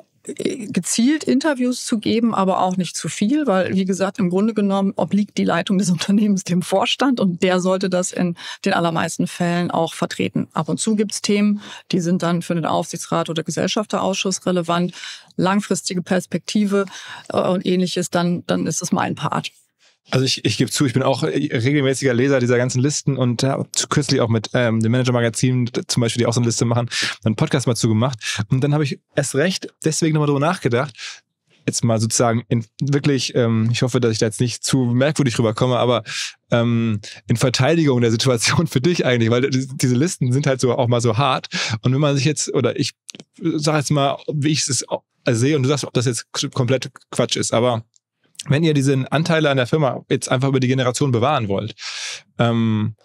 gezielt Interviews zu geben, aber auch nicht zu viel, weil, wie gesagt, im Grunde genommen obliegt die Leitung des Unternehmens dem Vorstand und der sollte das in den allermeisten Fällen auch vertreten. Ab und zu gibt es Themen, die sind dann für den Aufsichtsrat oder Gesellschafterausschuss relevant, langfristige Perspektive und Ähnliches, dann ist es mein Part. Also ich gebe zu, ich bin auch regelmäßiger Leser dieser ganzen Listen und kürzlich auch mit dem Manager-Magazin zum Beispiel, die auch so eine Liste machen, einen Podcast mal zugemacht. Und dann habe ich erst recht deswegen nochmal drüber nachgedacht, jetzt mal sozusagen wirklich, ich hoffe, dass ich da jetzt nicht zu merkwürdig rüberkomme, aber in Verteidigung der Situation für dich eigentlich, weil diese Listen sind halt so auch mal so hart. Und wenn man sich jetzt, oder ich sage jetzt mal, wie ich es sehe und du sagst, ob das jetzt komplett Quatsch ist, aber wenn ihr diese Anteile an der Firma jetzt einfach über die Generation bewahren wollt, dann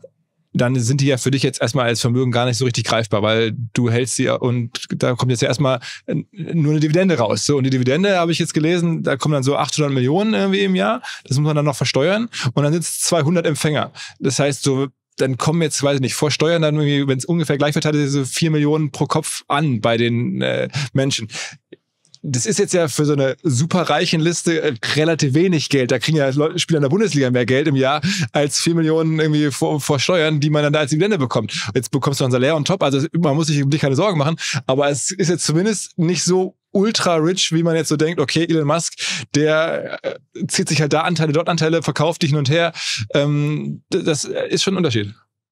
sind die ja für dich jetzt erstmal als Vermögen gar nicht so richtig greifbar, weil du hältst sie und da kommt jetzt ja erstmal nur eine Dividende raus. So, und die Dividende, habe ich jetzt gelesen, da kommen dann so 800 Millionen irgendwie im Jahr. Das muss man dann noch versteuern und dann sind es 200 Empfänger. Das heißt, so dann kommen jetzt, weiß ich nicht, vor Steuern dann irgendwie, wenn es ungefähr gleich verteilt ist, so 4 Millionen pro Kopf an bei den Menschen. Das ist jetzt ja für so eine superreichen Liste relativ wenig Geld. Da kriegen ja Spieler in der Bundesliga mehr Geld im Jahr als 4 Millionen irgendwie vor Steuern, die man dann da als Dividende bekommt. Jetzt bekommst du ein Salär on top. Also man muss sich um dich keine Sorgen machen. Aber es ist jetzt zumindest nicht so ultra rich, wie man jetzt so denkt, okay, Elon Musk, der zieht sich halt da Anteile, dort Anteile, verkauft die hin und her. Das ist schon ein Unterschied.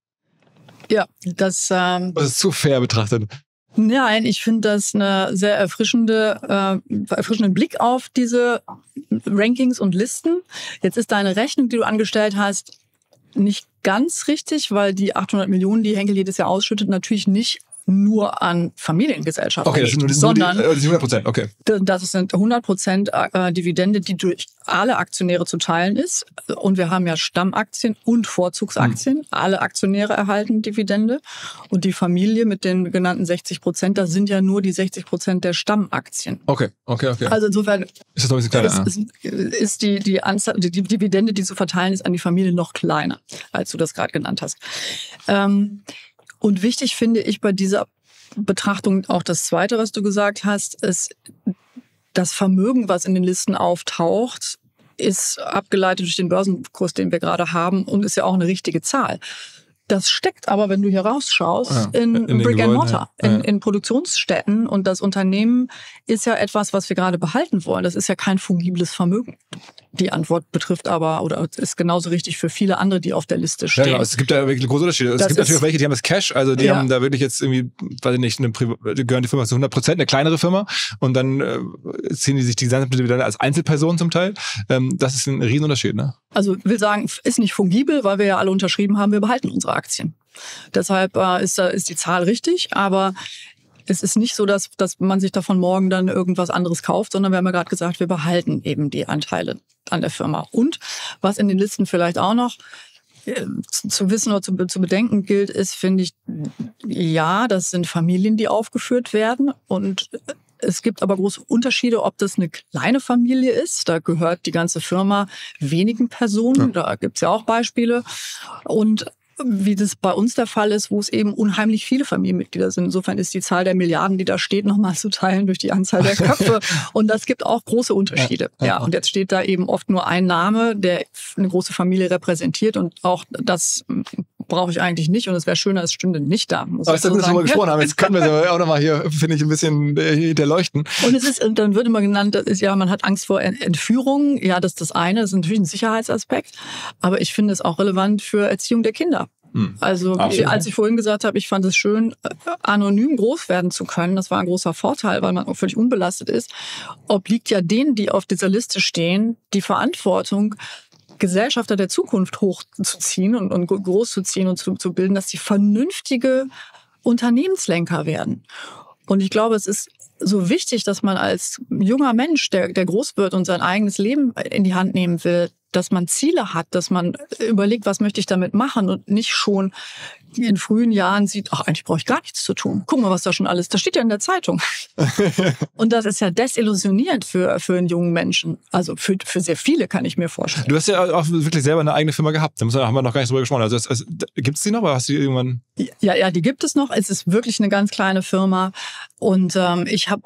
Ja, das ist zu fair betrachtet. Nein, ich finde das eine sehr erfrischenden Blick auf diese Rankings und Listen. Jetzt ist deine Rechnung, die du angestellt hast, nicht ganz richtig, weil die 800 Millionen, die Henkel jedes Jahr ausschüttet, natürlich nicht nur an Familiengesellschaften. Okay, das sind nur die 100%, okay. Das sind 100% Dividende, die durch alle Aktionäre zu teilen ist. Und wir haben ja Stammaktien und Vorzugsaktien. Alle Aktionäre erhalten Dividende. Und die Familie mit den genannten 60%, das sind ja nur die 60% der Stammaktien. Okay. Also insofern ist das noch ein bisschen kleiner. Ist die Anzahl, die Dividende, die zu verteilen ist, an die Familie noch kleiner, als du das gerade genannt hast. Und wichtig finde ich bei dieser Betrachtung auch das Zweite, was du gesagt hast, ist das Vermögen, was in den Listen auftaucht, ist abgeleitet durch den Börsenkurs, den wir gerade haben und ist ja auch eine richtige Zahl. Das steckt aber, wenn du hier rausschaust, in Brick and Mortar, in Produktionsstätten. Und das Unternehmen ist ja etwas, was wir gerade behalten wollen. Das ist ja kein fungibles Vermögen. Die Antwort betrifft aber, oder ist genauso richtig für viele andere, die auf der Liste stehen. Ja, genau. Es gibt da wirklich große Unterschiede. Es gibt natürlich auch welche, die haben das Cash, also die haben da wirklich jetzt irgendwie, weiß ich nicht, gehören die Firma zu 100%, eine kleinere Firma. Und dann ziehen die sich die gesamte Dividende als Einzelperson zum Teil. Das ist ein Riesenunterschied, ne? Also will sagen, ist nicht fungibel, weil wir ja alle unterschrieben haben, wir behalten unsere Aktien. Deshalb ist die Zahl richtig, aber es ist nicht so, dass man sich davon morgen dann irgendwas anderes kauft, sondern wir haben ja gerade gesagt, wir behalten eben die Anteile an der Firma. Und was in den Listen vielleicht auch noch zu wissen oder zu bedenken gilt, ist, finde ich, ja, das sind Familien, die aufgeführt werden und es gibt aber große Unterschiede, ob das eine kleine Familie ist. Da gehört die ganze Firma wenigen Personen. Da gibt es ja auch Beispiele. Und wie das bei uns der Fall ist, wo es eben unheimlich viele Familienmitglieder sind. Insofern ist die Zahl der Milliarden, die da steht, nochmal zu teilen durch die Anzahl der Köpfe. Und das gibt auch große Unterschiede. Ja, und jetzt steht da eben oft nur ein Name, der eine große Familie repräsentiert. Und auch das brauche ich eigentlich nicht. Und es wäre schöner, es stünde nicht da. Aber jetzt, dass wir schon mal gesprochen haben, jetzt können wir auch nochmal hier, finde ich, ein bisschen hinterleuchten. Und dann wird immer genannt, man hat Angst vor Entführung. Ja, das ist das eine. Das ist natürlich ein Sicherheitsaspekt. Aber ich finde es auch relevant für Erziehung der Kinder. Also absolut. Als ich vorhin gesagt habe, ich fand es schön, anonym groß werden zu können. Das war ein großer Vorteil, weil man auch völlig unbelastet ist. Obliegt ja denen, die auf dieser Liste stehen, die Verantwortung, Gesellschafter der Zukunft hochzuziehen und großzuziehen und zu bilden, dass sie vernünftige Unternehmenslenker werden. Und ich glaube, es ist so wichtig, dass man als junger Mensch, der groß wird und sein eigenes Leben in die Hand nehmen will, dass man Ziele hat, dass man überlegt, was möchte ich damit machen und nicht schon in frühen Jahren sieht, ach, eigentlich brauche ich gar nichts zu tun. Guck mal, was da schon alles, das steht ja in der Zeitung. Und das ist ja desillusionierend für einen jungen Menschen. Also für sehr viele kann ich mir vorstellen. Du hast ja auch wirklich selber eine eigene Firma gehabt. Da haben wir noch gar nicht drüber gesprochen. Also gibt es die noch oder hast du die irgendwann? Ja, die gibt es noch. Es ist wirklich eine ganz kleine Firma. Und ich habe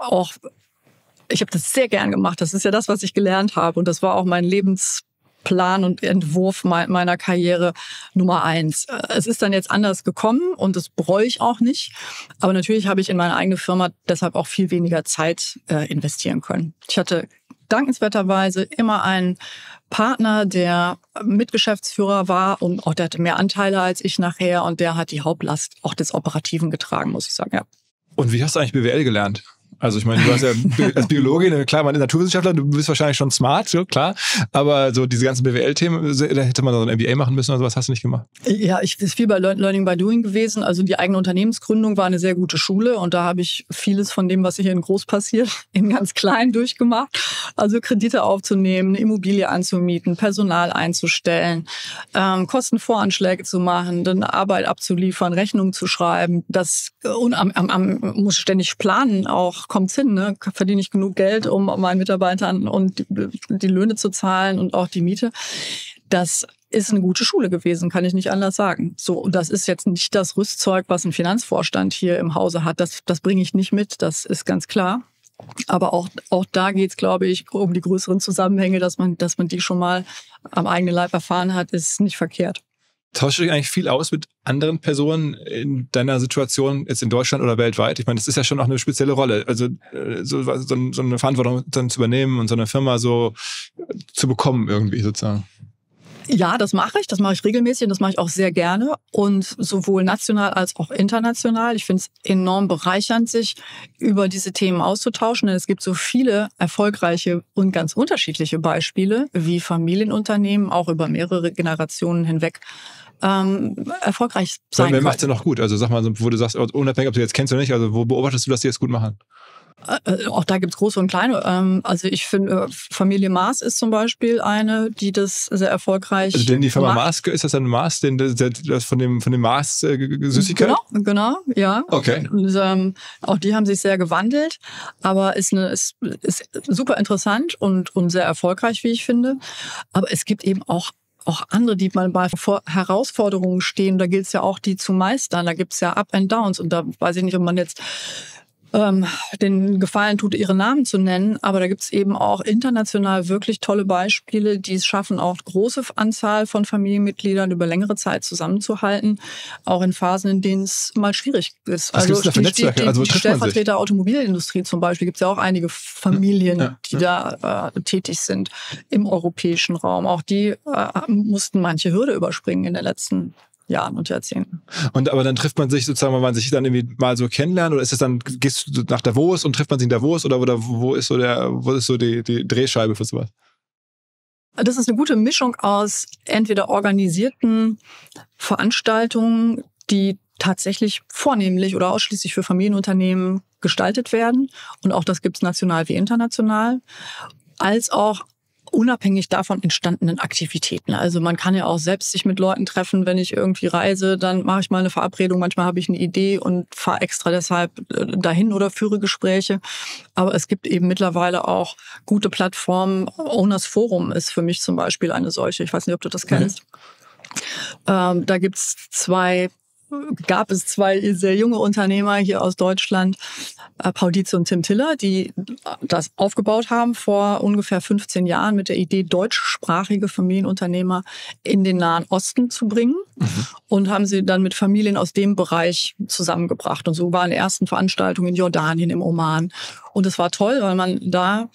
das sehr gern gemacht. Das ist ja das, was ich gelernt habe. Und das war auch mein Lebensplan und Entwurf meiner Karriere Nummer 1. Es ist dann jetzt anders gekommen und das bereue ich auch nicht. Aber natürlich habe ich in meine eigene Firma deshalb auch viel weniger Zeit investieren können. Ich hatte dankenswerterweise immer einen Partner, der Mitgeschäftsführer war und auch der hatte mehr Anteile als ich nachher und der hat die Hauptlast auch des Operativen getragen, muss ich sagen, ja. Und wie hast du eigentlich BWL gelernt? Also ich meine, du hast ja als Biologin, klar, man ist Naturwissenschaftler, du bist wahrscheinlich schon smart, so klar, aber so diese ganzen BWL-Themen, da hätte man so ein MBA machen müssen oder sowas, hast du nicht gemacht? Ja, es ist viel bei Learning by Doing gewesen. Also die eigene Unternehmensgründung war eine sehr gute Schule und da habe ich vieles von dem, was hier in groß passiert, in ganz klein durchgemacht. Also Kredite aufzunehmen, eine Immobilie anzumieten, Personal einzustellen, Kostenvoranschläge zu machen, dann Arbeit abzuliefern, Rechnungen zu schreiben. Das muss ständig planen auch. Kommt's hin, ne? Verdiene ich genug Geld, um meinen Mitarbeitern und die Löhne zu zahlen und auch die Miete. Das ist eine gute Schule gewesen, kann ich nicht anders sagen. So, und das ist jetzt nicht das Rüstzeug, was ein Finanzvorstand hier im Hause hat. Das bringe ich nicht mit, das ist ganz klar. Aber auch da geht's, glaube ich, um die größeren Zusammenhänge, dass man die schon mal am eigenen Leib erfahren hat, ist nicht verkehrt. Tauschst du dich eigentlich viel aus mit anderen Personen in deiner Situation jetzt in Deutschland oder weltweit? Ich meine, das ist ja schon auch eine spezielle Rolle. Also so eine Verantwortung dann zu übernehmen und so eine Firma so zu bekommen irgendwie sozusagen. Ja, das mache ich. Das mache ich regelmäßig und das mache ich auch sehr gerne. Und sowohl national als auch international. Ich finde es enorm bereichernd, sich über diese Themen auszutauschen. Denn es gibt so viele erfolgreiche und ganz unterschiedliche Beispiele, wie Familienunternehmen auch über mehrere Generationen hinweg erfolgreich sein Wer können. macht es denn noch gut? Also sag mal, wo du sagst, unabhängig, ob du jetzt kennst oder nicht, also wo beobachtest du, dass die es gut machen? Auch da gibt es große und kleine. Also ich finde, Familie Maas ist zum Beispiel eine, die das sehr erfolgreich Also denn die Firma macht. Mars, ist das ein Mars, das von dem Mars Süßigkeit? Genau, ja. Okay. Und, auch die haben sich sehr gewandelt, aber ist super interessant und sehr erfolgreich, wie ich finde. Aber es gibt eben auch andere, die mal bei Herausforderungen stehen. Da gilt es ja auch, die zu meistern. Da gibt es ja Up and Downs. Und da weiß ich nicht, ob man jetzt den Gefallen tut, ihre Namen zu nennen. Aber da gibt es eben auch international wirklich tolle Beispiele, die es schaffen, auch große Anzahl von Familienmitgliedern über längere Zeit zusammenzuhalten. Auch in Phasen, in denen es mal schwierig ist. Was gibt's da für Netzwerke? Die Stellvertreter Automobilindustrie zum Beispiel, gibt es ja auch einige Familien, die da tätig sind im europäischen Raum. Auch die mussten manche Hürde überspringen in den letzten Jahren und Jahrzehnten. Aber dann trifft man sich sozusagen, wenn man sich dann irgendwie mal so kennenlernt, oder ist es dann, gehst du nach Davos und trifft man sich in Davos, oder wo ist so die Drehscheibe für sowas? Das ist eine gute Mischung aus entweder organisierten Veranstaltungen, die tatsächlich vornehmlich oder ausschließlich für Familienunternehmen gestaltet werden, und auch das gibt es national wie international, als auch unabhängig davon entstandenen Aktivitäten. Also man kann ja auch selbst sich mit Leuten treffen, wenn ich irgendwie reise, dann mache ich mal eine Verabredung, manchmal habe ich eine Idee und fahre extra deshalb dahin oder führe Gespräche. Aber es gibt eben mittlerweile auch gute Plattformen. Owners Forum ist für mich zum Beispiel eine solche. Ich weiß nicht, ob du das kennst. Da gab es zwei sehr junge Unternehmer hier aus Deutschland, Paul Dietze und Tim Tiller, die das aufgebaut haben vor ungefähr 15 Jahren mit der Idee, deutschsprachige Familienunternehmer in den Nahen Osten zu bringen. Und haben sie dann mit Familien aus dem Bereich zusammengebracht. Und so waren die ersten Veranstaltungen in Jordanien, im Oman. Und es war toll, weil man da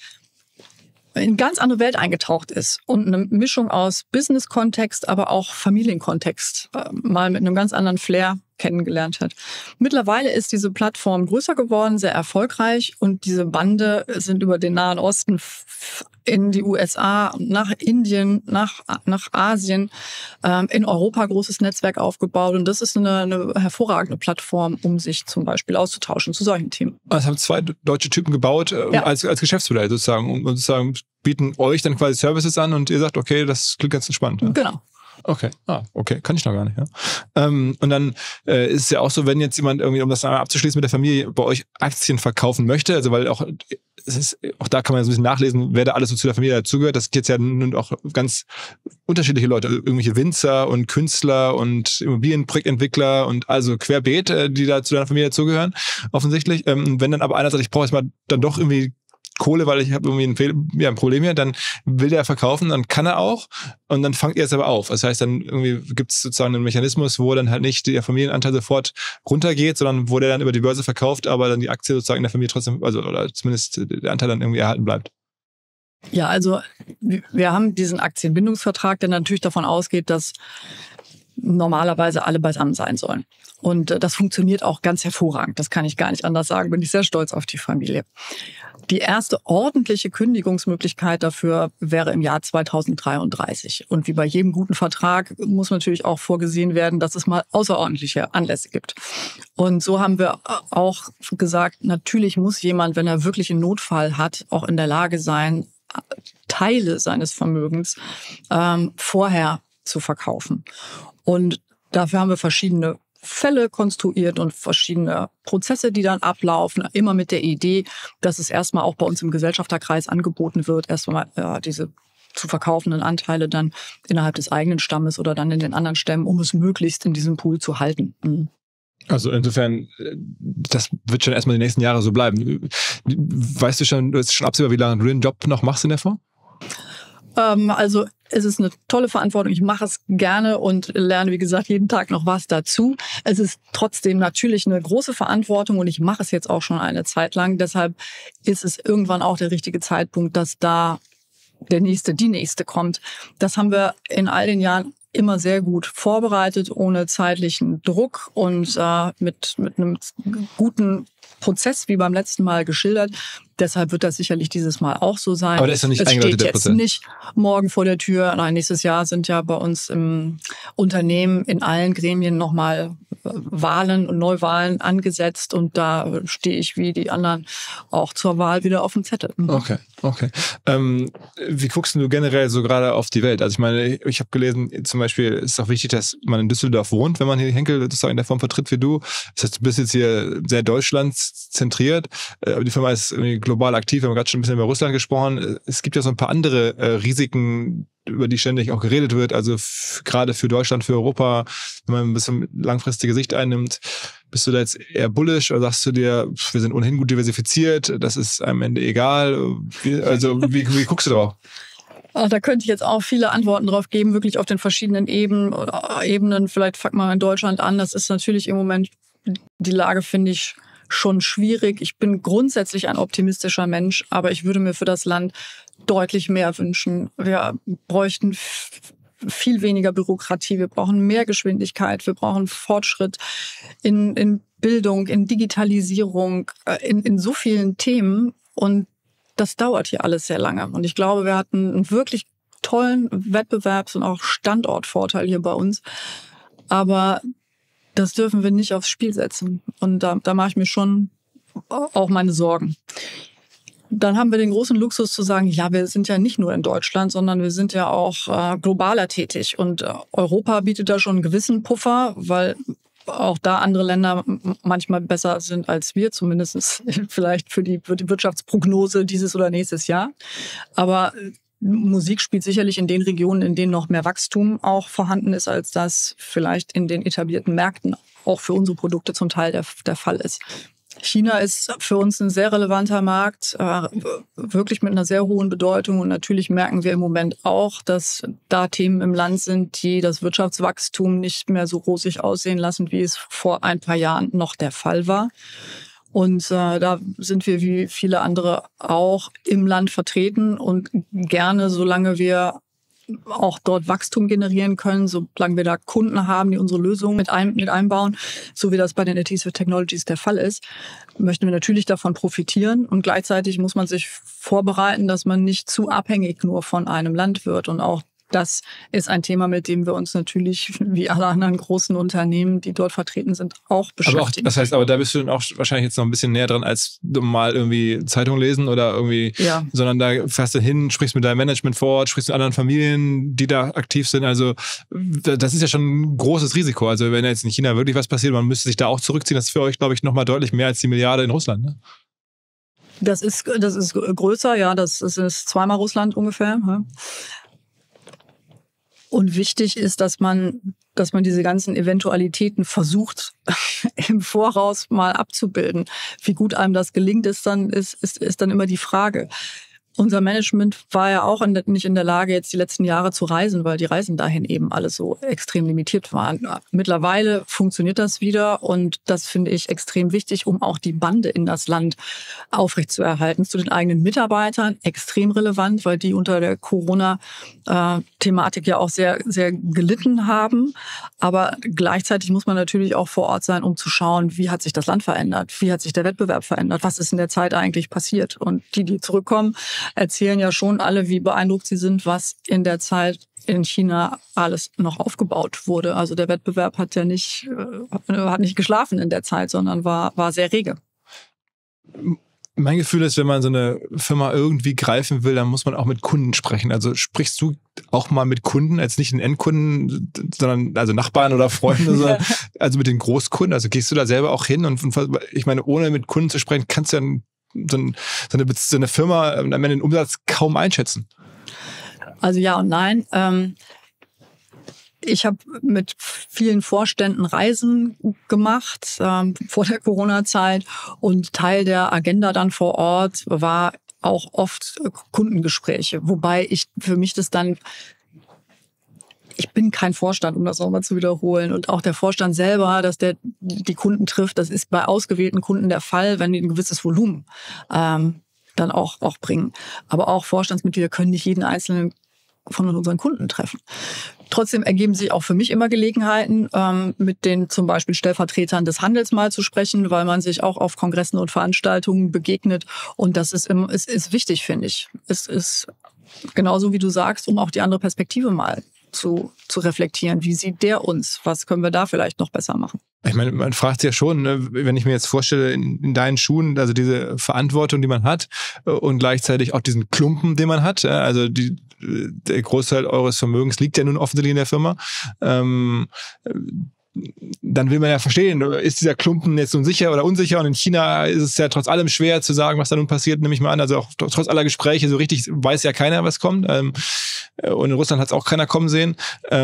in eine ganz andere Welt eingetaucht ist und eine Mischung aus Business-Kontext, aber auch Familienkontext mal mit einem ganz anderen Flair kennengelernt hat. Mittlerweile ist diese Plattform größer geworden, sehr erfolgreich, und diese Bande sind über den Nahen Osten in die USA, nach Indien, nach Asien, in Europa großes Netzwerk aufgebaut, und das ist eine hervorragende Plattform, um sich zum Beispiel auszutauschen zu solchen Themen. Das haben zwei deutsche Typen gebaut als Geschäftsmodell sozusagen, und sozusagen bieten euch dann quasi Services an und ihr sagt, okay, das klingt ganz entspannt. Ja? Genau. Okay, kann ich noch gar nicht. Ja. Und dann ist es ja auch so, wenn jetzt jemand irgendwie, um das einmal abzuschließen, mit der Familie bei euch Aktien verkaufen möchte, also weil auch da kann man so ein bisschen nachlesen, wer da alles so zu der Familie dazugehört. Das gibt jetzt ja nun auch ganz unterschiedliche Leute, irgendwelche Winzer und Künstler und Immobilienprojektentwickler und also querbeet, die da zu deiner Familie dazugehören, offensichtlich. Wenn dann aber einer sagt, ich brauche jetzt mal dann doch irgendwie Kohle, weil ich habe irgendwie ein Problem hier, dann will der verkaufen, dann kann er auch, und dann fangt ihr es aber auf. Das heißt, dann irgendwie gibt es sozusagen einen Mechanismus, wo dann halt nicht der Familienanteil sofort runtergeht, sondern wo der dann über die Börse verkauft, aber dann die Aktie sozusagen in der Familie trotzdem, also oder zumindest der Anteil dann irgendwie erhalten bleibt. Ja, also wir haben diesen Aktienbindungsvertrag, der natürlich davon ausgeht, dass normalerweise alle beisammen sein sollen. Und das funktioniert auch ganz hervorragend. Das kann ich gar nicht anders sagen. Bin ich sehr stolz auf die Familie. Die erste ordentliche Kündigungsmöglichkeit dafür wäre im Jahr 2033. Und wie bei jedem guten Vertrag muss natürlich auch vorgesehen werden, dass es mal außerordentliche Anlässe gibt. Und so haben wir auch gesagt, natürlich muss jemand, wenn er wirklich einen Notfall hat, auch in der Lage sein, Teile seines Vermögens vorher zu verkaufen. Und dafür haben wir verschiedene Fälle konstruiert und verschiedene Prozesse, die dann ablaufen, immer mit der Idee, dass es erstmal auch bei uns im Gesellschafterkreis angeboten wird, erstmal diese zu verkaufenden Anteile dann innerhalb des eigenen Stammes oder dann in den anderen Stämmen, um es möglichst in diesem Pool zu halten. Also insofern, das wird schon erstmal die nächsten Jahre so bleiben. Weißt du schon absehbar, wie lange du den Job noch machst in der Form? Also es ist eine tolle Verantwortung. Ich mache es gerne und lerne, wie gesagt, jeden Tag noch was dazu. Es ist trotzdem natürlich eine große Verantwortung, und ich mache es jetzt auch schon eine Zeit lang. Deshalb ist es irgendwann auch der richtige Zeitpunkt, dass da die nächste kommt. Das haben wir in all den Jahren immer sehr gut vorbereitet, ohne zeitlichen Druck und mit einem guten Prozess wie beim letzten Mal geschildert. Deshalb wird das sicherlich dieses Mal auch so sein. Aber der ist noch nicht eingeläutet, der Prozess. Es steht jetzt nicht morgen vor der Tür. Nein, nächstes Jahr sind ja bei uns im Unternehmen in allen Gremien nochmal Wahlen und Neuwahlen angesetzt. Und da stehe ich wie die anderen auch zur Wahl wieder auf dem Zettel. Okay. Wie guckst du generell so gerade auf die Welt? Also ich meine, ich habe gelesen, zum Beispiel ist es auch wichtig, dass man in Düsseldorf wohnt, wenn man hier Henkel sozusagen in der Form vertritt wie du. Das heißt, du bist jetzt hier sehr deutschlandszentriert, aber die Firma ist irgendwie global aktiv. Wir haben gerade schon ein bisschen über Russland gesprochen. Es gibt ja so ein paar andere Risiken, über die ständig auch geredet wird. Also gerade für Deutschland, für Europa, wenn man ein bisschen langfristige Sicht einnimmt. Bist du da jetzt eher bullish oder sagst du dir, wir sind ohnehin gut diversifiziert, das ist am Ende egal? Wie guckst du drauf? Da könnte ich jetzt auch viele Antworten drauf geben, wirklich auf den verschiedenen Ebenen. Vielleicht fangen wir in Deutschland an. Das ist natürlich im Moment, die Lage finde ich schon schwierig. Ich bin grundsätzlich ein optimistischer Mensch, aber ich würde mir für das Land deutlich mehr wünschen. Wir bräuchten viel weniger Bürokratie, wir brauchen mehr Geschwindigkeit, wir brauchen Fortschritt in Bildung, in Digitalisierung, in so vielen Themen. Und das dauert hier alles sehr lange. Und ich glaube, wir hatten einen wirklich tollen Wettbewerbs- und auch Standortvorteil hier bei uns. Aber das dürfen wir nicht aufs Spiel setzen. Und da mache ich mir schon auch meine Sorgen. Dann haben wir den großen Luxus zu sagen, ja, wir sind ja nicht nur in Deutschland, sondern wir sind ja auch globaler tätig. Und Europa bietet da schon einen gewissen Puffer, weil auch da andere Länder manchmal besser sind als wir, zumindest vielleicht für die Wirtschaftsprognose dieses oder nächstes Jahr. Aber Musik spielt sicherlich in den Regionen, in denen noch mehr Wachstum auch vorhanden ist, als das vielleicht in den etablierten Märkten auch für unsere Produkte zum Teil der Fall ist. China ist für uns ein sehr relevanter Markt, wirklich mit einer sehr hohen Bedeutung. Und natürlich merken wir im Moment auch, dass da Themen im Land sind, die das Wirtschaftswachstum nicht mehr so rosig aussehen lassen, wie es vor ein paar Jahren noch der Fall war. Und da sind wir wie viele andere auch im Land vertreten und gerne, solange wir auch dort Wachstum generieren können, solange wir da Kunden haben, die unsere Lösungen mit einbauen, so wie das bei den Adhesive Technologies der Fall ist, möchten wir natürlich davon profitieren. Und gleichzeitig muss man sich vorbereiten, dass man nicht zu abhängig nur von einem Land wird. Und auch das ist ein Thema, mit dem wir uns natürlich, wie alle anderen großen Unternehmen, die dort vertreten sind, auch beschäftigen. Das heißt, aber da bist du dann auch wahrscheinlich jetzt noch ein bisschen näher dran, als mal irgendwie Zeitung lesen oder irgendwie, ja. Sondern da fährst du hin, sprichst mit deinem Management vor Ort, sprichst mit anderen Familien, die da aktiv sind. Also das ist ja schon ein großes Risiko. Also wenn jetzt in China wirklich was passiert, man müsste sich da auch zurückziehen. Das ist für euch, glaube ich, nochmal deutlich mehr als die Milliarde in Russland, ne? Das ist größer, ja. Das ist zweimal Russland ungefähr. Ja. Und wichtig ist, dass man diese ganzen Eventualitäten versucht, im Voraus mal abzubilden. Wie gut einem das gelingt, ist dann immer die Frage. Unser Management war ja auch nicht in der Lage, jetzt die letzten Jahre zu reisen, weil die Reisen dahin eben alles so extrem limitiert waren. Mittlerweile funktioniert das wieder und das finde ich extrem wichtig, um auch die Bande in das Land aufrechtzuerhalten. Zu den eigenen Mitarbeitern extrem relevant, weil die unter der Corona-Thematik ja auch sehr, sehr gelitten haben. Aber gleichzeitig muss man natürlich auch vor Ort sein, um zu schauen, wie hat sich das Land verändert, wie hat sich der Wettbewerb verändert, was ist in der Zeit eigentlich passiert. Und die zurückkommen, erzählen ja schon alle, wie beeindruckt sie sind, was in der Zeit in China alles noch aufgebaut wurde. Also der Wettbewerb hat ja nicht geschlafen in der Zeit, sondern war sehr rege. Mein Gefühl ist, wenn man so eine Firma irgendwie greifen will, dann muss man auch mit Kunden sprechen. Also sprichst du auch mal mit Kunden, als nicht den Endkunden, sondern also Nachbarn oder Freunde, sondern, also mit den Großkunden? Also gehst du da selber auch hin? Und ich meine, ohne mit Kunden zu sprechen, kannst du ja so eine Firma am Ende den Umsatz kaum einschätzen. Also ja und nein. Ich habe mit vielen Vorständen Reisen gemacht vor der Corona-Zeit und Teil der Agenda dann vor Ort war auch oft Kundengespräche. Wobei für mich ich bin kein Vorstand, um das nochmal zu wiederholen. Und auch der Vorstand selber, dass der die Kunden trifft, das ist bei ausgewählten Kunden der Fall, wenn die ein gewisses Volumen dann auch bringen. Aber auch Vorstandsmitglieder können nicht jeden einzelnen unseren Kunden treffen. Trotzdem ergeben sich auch für mich immer Gelegenheiten, mit den zum Beispiel Stellvertretern des Handels mal zu sprechen, weil man sich auch auf Kongressen und Veranstaltungen begegnet. Und das ist wichtig, finde ich. Es ist genauso, wie du sagst, um auch die andere Perspektive mal zu reflektieren. Wie sieht der uns? Was können wir da vielleicht noch besser machen? Ich meine, man fragt sich ja schon, ne, wenn ich mir jetzt vorstelle, in deinen Schuhen, also diese Verantwortung, die man hat und gleichzeitig auch diesen Klumpen, den man hat, also der Großteil eures Vermögens liegt ja nun offensichtlich in der Firma, dann will man ja verstehen, ist dieser Klumpen jetzt nun sicher oder unsicher? Und in China ist es ja trotz allem schwer zu sagen, was da nun passiert, nehme ich mal an. Also auch trotz aller Gespräche, so richtig weiß ja keiner, was kommt. Und in Russland hat es auch keiner kommen sehen.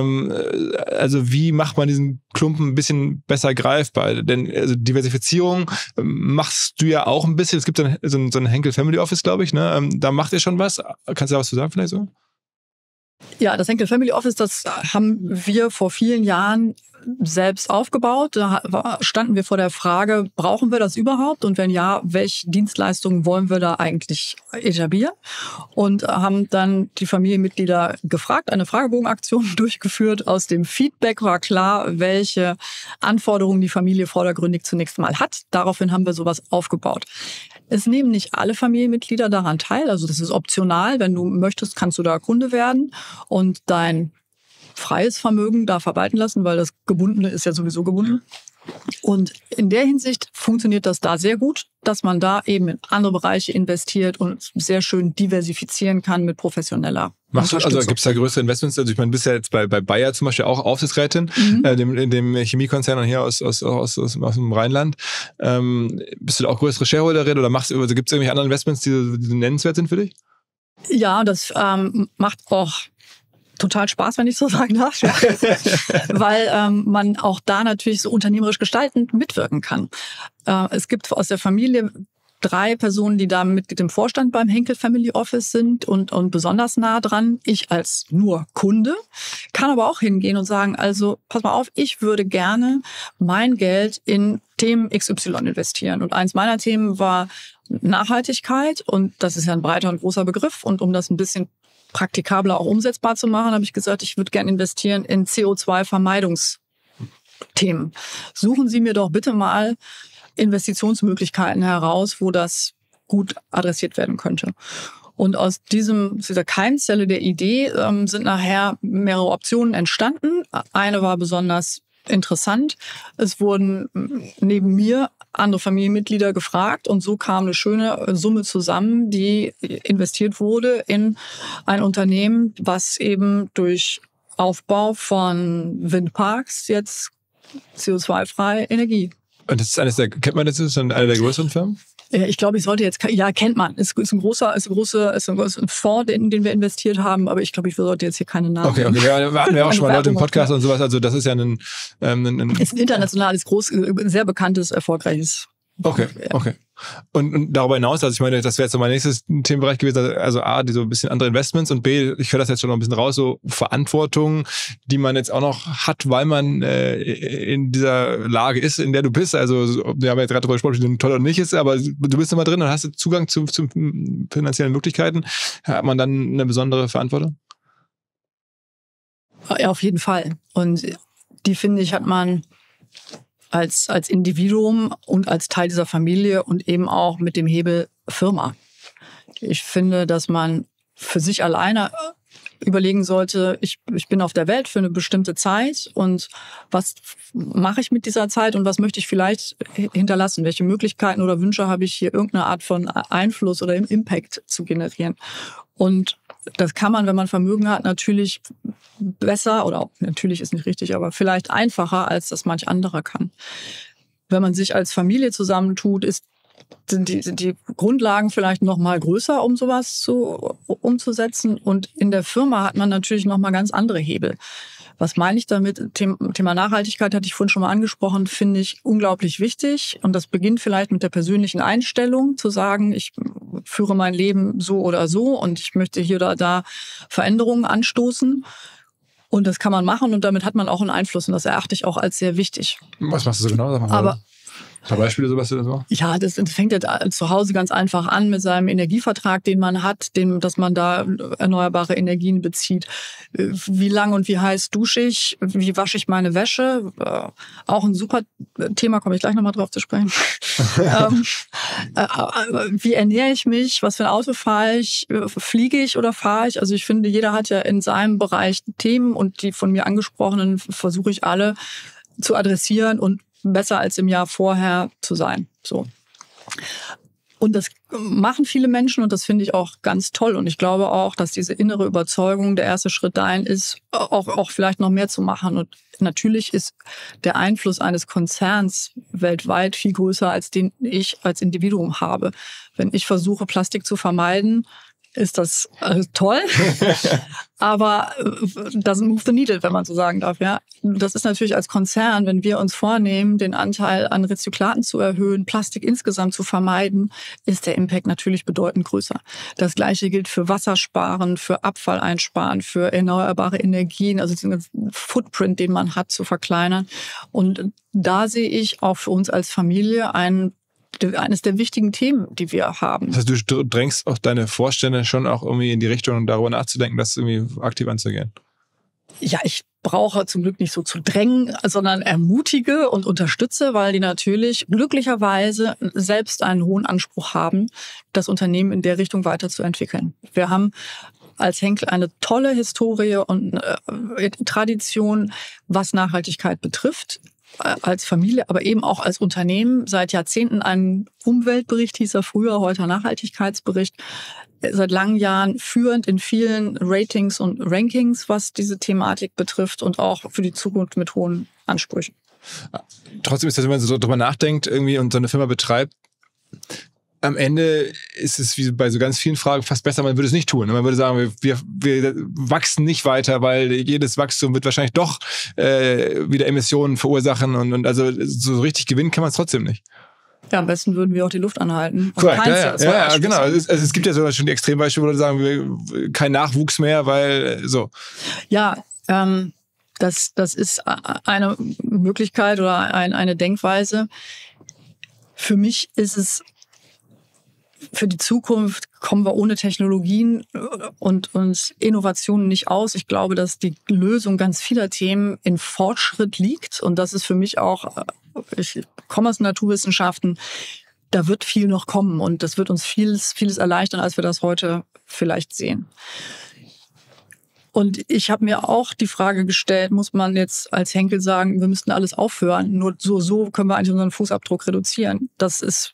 Also wie macht man diesen Klumpen ein bisschen besser greifbar? Denn also Diversifizierung machst du ja auch ein bisschen. Es gibt so ein Henkel Family Office, glaube ich. Ne? Da macht ihr schon was. Kannst du da was zu sagen vielleicht so? Ja, das Henkel Family Office, das haben wir vor vielen Jahren selbst aufgebaut. Da standen wir vor der Frage, brauchen wir das überhaupt? Und wenn ja, welche Dienstleistungen wollen wir da eigentlich etablieren? Und haben dann die Familienmitglieder gefragt, eine Fragebogenaktion durchgeführt. Aus dem Feedback war klar, welche Anforderungen die Familie vordergründig zunächst mal hat. Daraufhin haben wir sowas aufgebaut. Es nehmen nicht alle Familienmitglieder daran teil. Also das ist optional. Wenn du möchtest, kannst du da Kunde werden und dein freies Vermögen da verwalten lassen, weil das Gebundene ist ja sowieso gebunden. Und in der Hinsicht funktioniert das da sehr gut, dass man da eben in andere Bereiche investiert und sehr schön diversifizieren kann mit professioneller Unterstützung. Also gibt es da größere Investments? Also ich meine, du bist ja jetzt bei Bayer zum Beispiel auch Aufsichtsrätin, in dem Chemiekonzern hier aus dem Rheinland. Bist du da auch größere Shareholderin oder gibt es irgendwelche anderen Investments, die nennenswert sind für dich? Ja, das macht auch total Spaß, wenn ich so sagen darf, weil man auch da natürlich so unternehmerisch gestaltend mitwirken kann. Es gibt aus der Familie 3 Personen, die da Mitglied im Vorstand beim Henkel Family Office sind und besonders nah dran. Ich als nur Kunde kann aber auch hingehen und sagen, also pass mal auf, ich würde gerne mein Geld in Themen XY investieren. Und eins meiner Themen war Nachhaltigkeit und das ist ja ein breiter und großer Begriff. Und um das ein bisschen praktikabler auch umsetzbar zu machen, habe ich gesagt, ich würde gerne investieren in CO2-Vermeidungsthemen. Suchen Sie mir doch bitte mal Investitionsmöglichkeiten heraus, wo das gut adressiert werden könnte. Und aus dieser Keimzelle der Idee sind nachher mehrere Optionen entstanden. Eine war besonders interessant. Es wurden neben mir andere Familienmitglieder gefragt und so kam eine schöne Summe zusammen, die investiert wurde in ein Unternehmen, was eben durch Aufbau von Windparks jetzt CO2-freie Energie. Und das ist kennt man das? Ist eine der größeren Firmen? Ich glaube, kennt man. Es ist ein großer Fonds, den wir investiert haben, aber ich glaube, ich sollte jetzt hier keine Namen nennen. Okay. Wir hatten ja auch schon mal Leute im Podcast und sowas, also das ist ja ein ist ein internationales, sehr bekanntes, erfolgreiches. Okay. Und darüber hinaus, also ich meine, das wäre jetzt so mein nächstes Themenbereich gewesen, also A, die so ein bisschen andere Investments und B, ich höre das jetzt schon noch ein bisschen raus, so Verantwortung, die man jetzt auch noch hat, weil man in dieser Lage ist, in der du bist. Also wir haben jetzt gerade darüber gesprochen, wie toll oder nicht ist, aber du bist immer drin und hast du Zugang zu finanziellen Möglichkeiten. Hat man dann eine besondere Verantwortung? Ja, auf jeden Fall. Und die, finde ich, hat man als Individuum und als Teil dieser Familie und eben auch mit dem Hebel Firma. Ich finde, dass man für sich alleine überlegen sollte, ich bin auf der Welt für eine bestimmte Zeit und was mache ich mit dieser Zeit und was möchte ich vielleicht hinterlassen? Welche Möglichkeiten oder Wünsche habe ich hier, irgendeine Art von Einfluss oder Impact zu generieren? Und das kann man, wenn man Vermögen hat, natürlich besser oder natürlich ist nicht richtig, aber vielleicht einfacher, als das manch anderer kann. Wenn man sich als Familie zusammentut, sind die Grundlagen vielleicht noch mal größer, um sowas umzusetzen. Und in der Firma hat man natürlich noch mal ganz andere Hebel. Was meine ich damit? Thema Nachhaltigkeit hatte ich vorhin schon mal angesprochen, finde ich unglaublich wichtig. Und das beginnt vielleicht mit der persönlichen Einstellung, zu sagen, ich führe mein Leben so oder so und ich möchte hier oder da Veränderungen anstoßen. Und das kann man machen und damit hat man auch einen Einfluss. Und das erachte ich auch als sehr wichtig. Was machst du so genau? Ein paar Beispiele, sowas oder so? Ja, das fängt ja zu Hause ganz einfach an mit seinem Energievertrag, den man hat, dass man da erneuerbare Energien bezieht. Wie lang und wie heiß dusche ich? Wie wasche ich meine Wäsche? Auch ein super Thema, komme ich gleich nochmal drauf zu sprechen. Wie ernähre ich mich? Was für ein Auto fahre ich? Fliege ich oder fahre ich? Also ich finde, jeder hat ja in seinem Bereich Themen und die von mir angesprochenen versuche ich alle zu adressieren und besser als im Jahr vorher zu sein. So. Und das machen viele Menschen und das finde ich auch ganz toll. Und ich glaube auch, dass diese innere Überzeugung der erste Schritt dahin ist, auch vielleicht noch mehr zu machen. Und natürlich ist der Einfluss eines Konzerns weltweit viel größer, als den ich als Individuum habe. Wenn ich versuche, Plastik zu vermeiden, ist das toll, aber doesn't move the needle, wenn man so sagen darf. Ja, das ist natürlich als Konzern, wenn wir uns vornehmen, den Anteil an Rezyklaten zu erhöhen, Plastik insgesamt zu vermeiden, ist der Impact natürlich bedeutend größer. Das Gleiche gilt für Wassersparen, für Abfall einsparen, für erneuerbare Energien, also den Footprint, den man hat, zu verkleinern. Und da sehe ich auch für uns als Familie eines der wichtigen Themen, die wir haben. Das heißt, du drängst auch deine Vorstände schon auch irgendwie in die Richtung, darüber nachzudenken, das irgendwie aktiv anzugehen? Ja, ich brauche zum Glück nicht so zu drängen, sondern ermutige und unterstütze, weil die natürlich glücklicherweise selbst einen hohen Anspruch haben, das Unternehmen in der Richtung weiterzuentwickeln. Wir haben als Henkel eine tolle Historie und Tradition, was Nachhaltigkeit betrifft. Als Familie, aber eben auch als Unternehmen. Seit Jahrzehnten ein Umweltbericht, hieß er früher, heute Nachhaltigkeitsbericht. Seit langen Jahren führend in vielen Ratings und Rankings, was diese Thematik betrifft und auch für die Zukunft mit hohen Ansprüchen. Trotzdem ist das, wenn man so drüber nachdenkt irgendwie und so eine Firma betreibt, am Ende ist es wie bei so ganz vielen Fragen fast besser, man würde es nicht tun. Man würde sagen, wir wachsen nicht weiter, weil jedes Wachstum wird wahrscheinlich doch wieder Emissionen verursachen und also so richtig gewinnen kann man es trotzdem nicht. Ja, am besten würden wir auch die Luft anhalten. Korrekt, ja, genau. Es gibt ja sogar schon die Extrembeispiele, wo wir sagen, kein Nachwuchs mehr, weil so. Ja, das ist eine Möglichkeit oder eine Denkweise. Für mich ist es für die Zukunft kommen wir ohne Technologien und Innovationen nicht aus. Ich glaube, dass die Lösung ganz vieler Themen in Fortschritt liegt. Und das ist für mich auch, ich komme aus Naturwissenschaften, da wird viel noch kommen. Und das wird uns vieles erleichtern, als wir das heute vielleicht sehen. Und ich habe mir auch die Frage gestellt, muss man jetzt als Henkel sagen, wir müssten alles aufhören? Nur so können wir eigentlich unseren Fußabdruck reduzieren. Das ist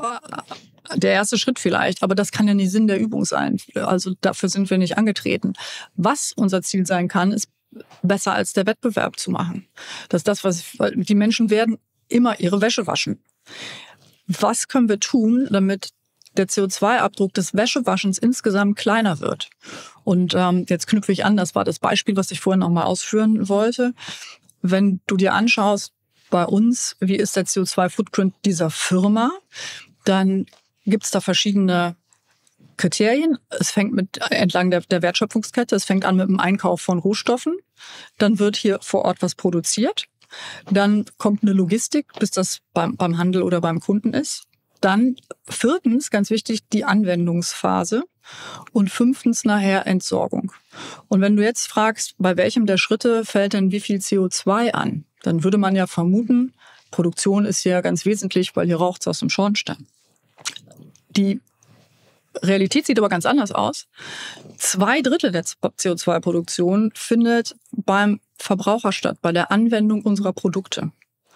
der erste Schritt vielleicht, aber das kann ja nicht Sinn der Übung sein. Also dafür sind wir nicht angetreten. Was unser Ziel sein kann, ist besser als der Wettbewerb zu machen. Das ist das, die Menschen werden immer ihre Wäsche waschen. Was können wir tun, damit der CO2-Abdruck des Wäschewaschens insgesamt kleiner wird? Und jetzt knüpfe ich an, das war das Beispiel, was ich vorhin noch mal ausführen wollte. Wenn du dir anschaust, bei uns, wie ist der CO2-Footprint dieser Firma, dann gibt es da verschiedene Kriterien. Es fängt entlang der Wertschöpfungskette, es fängt an mit dem Einkauf von Rohstoffen. Dann wird hier vor Ort was produziert. Dann kommt eine Logistik, bis das beim Handel oder beim Kunden ist. Dann viertens, ganz wichtig, die Anwendungsphase. Und fünftens nachher Entsorgung. Und wenn du jetzt fragst, bei welchem der Schritte fällt denn wie viel CO2 an, dann würde man ja vermuten, Produktion ist hier ganz wesentlich, weil hier raucht es aus dem Schornstein. Die Realität sieht aber ganz anders aus. 2/3 der CO2-Produktion findet beim Verbraucher statt, bei der Anwendung unserer Produkte.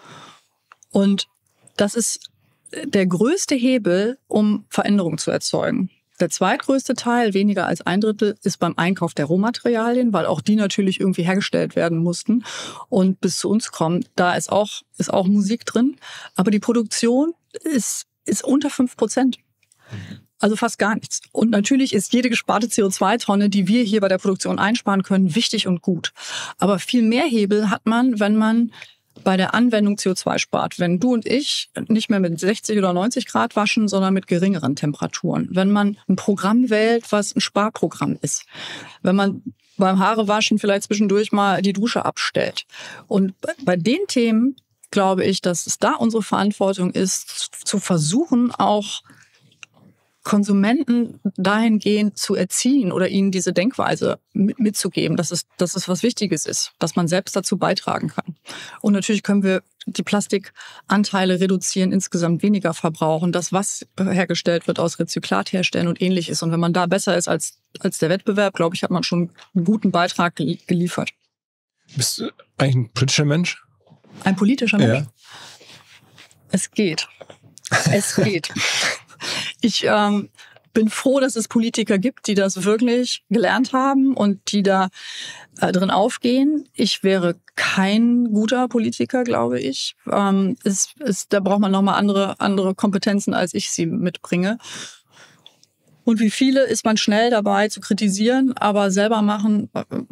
Und das ist der größte Hebel, um Veränderungen zu erzeugen. Der zweitgrößte Teil, weniger als 1/3, ist beim Einkauf der Rohmaterialien, weil auch die natürlich irgendwie hergestellt werden mussten und bis zu uns kommen. Da ist auch Musik drin. Aber die Produktion ist unter 5%. Also fast gar nichts. Und natürlich ist jede gesparte CO2-Tonne, die wir hier bei der Produktion einsparen können, wichtig und gut. Aber viel mehr Hebel hat man, wenn man bei der Anwendung CO2 spart. Wenn du und ich nicht mehr mit 60 oder 90 Grad waschen, sondern mit geringeren Temperaturen. Wenn man ein Programm wählt, was ein Sparprogramm ist. Wenn man beim Haarewaschen vielleicht zwischendurch mal die Dusche abstellt. Und bei den Themen glaube ich, dass es da unsere Verantwortung ist, zu versuchen, auch Konsumenten dahingehend zu erziehen oder ihnen diese Denkweise mitzugeben, dass es was Wichtiges ist, dass man selbst dazu beitragen kann. Und natürlich können wir die Plastikanteile reduzieren, insgesamt weniger verbrauchen, das, was hergestellt wird, aus Rezyklat herstellen und Ähnliches. Und wenn man da besser ist als der Wettbewerb, glaube ich, hat man schon einen guten Beitrag geliefert. Bist du eigentlich ein politischer Mensch? Ein politischer Mensch? Ja. Es geht. Ich bin froh, dass es Politiker gibt, die das wirklich gelernt haben und die da drin aufgehen. Ich wäre kein guter Politiker, glaube ich. Da braucht man nochmal andere Kompetenzen, als ich sie mitbringe. Und wie viele ist man schnell dabei zu kritisieren, aber selber machen.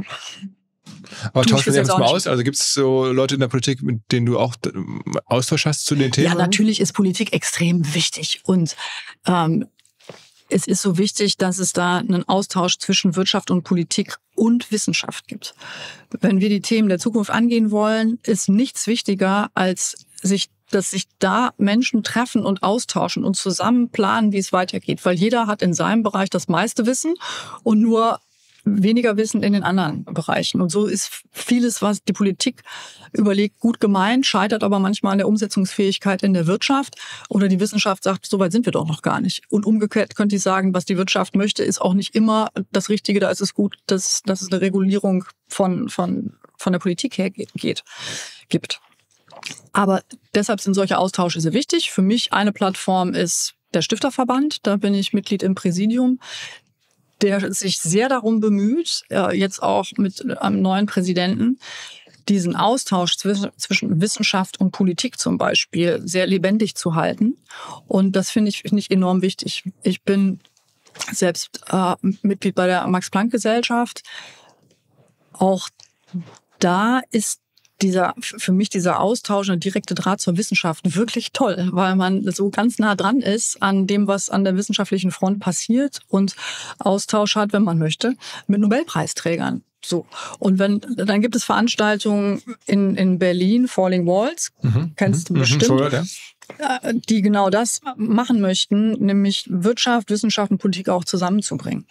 Aber tauschen wir das mal aus? Also gibt es so Leute in der Politik, mit denen du auch Austausch hast zu den Themen? Ja, natürlich ist Politik extrem wichtig. Und es ist so wichtig, dass es da einen Austausch zwischen Wirtschaft und Politik und Wissenschaft gibt. Wenn wir die Themen der Zukunft angehen wollen, ist nichts wichtiger, als dass sich da Menschen treffen und austauschen und zusammen planen, wie es weitergeht. Weil jeder hat in seinem Bereich das meiste Wissen und nur weniger Wissen in den anderen Bereichen. Und so ist vieles, was die Politik überlegt, gut gemeint, scheitert aber manchmal an der Umsetzungsfähigkeit in der Wirtschaft. Oder die Wissenschaft sagt, so weit sind wir doch noch gar nicht. Und umgekehrt könnte ich sagen, was die Wirtschaft möchte, ist auch nicht immer das Richtige. Da ist es gut, dass es eine Regulierung von der Politik her gibt. Aber deshalb sind solche Austausche sehr wichtig. Für mich eine Plattform ist der Stifterverband. Da bin ich Mitglied im Präsidium, der sich sehr darum bemüht, jetzt auch mit einem neuen Präsidenten, diesen Austausch zwischen Wissenschaft und Politik zum Beispiel sehr lebendig zu halten. Und das finde ich enorm wichtig. Ich bin selbst Mitglied bei der Max-Planck-Gesellschaft. Auch da ist für mich dieser Austausch, der direkte Draht zur Wissenschaft wirklich toll, weil man so ganz nah dran ist an dem, was an der wissenschaftlichen Front passiert und Austausch hat, wenn man möchte, mit Nobelpreisträgern. So. Und dann gibt es Veranstaltungen in Berlin, Falling Walls, kennst du bestimmt, die genau das machen möchten, nämlich Wirtschaft, Wissenschaft und Politik auch zusammenzubringen.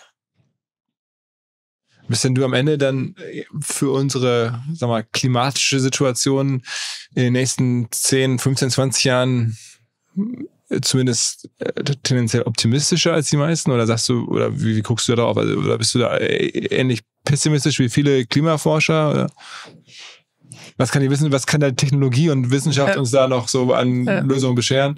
Bist denn du am Ende dann für unsere, klimatische Situation in den nächsten 10, 15, 20 Jahren zumindest tendenziell optimistischer als die meisten? Oder sagst du, oder wie guckst du da drauf? Also, oder bist du da ähnlich pessimistisch wie viele Klimaforscher? Oder? Was kann da Technologie und Wissenschaft uns da noch so an Lösungen bescheren?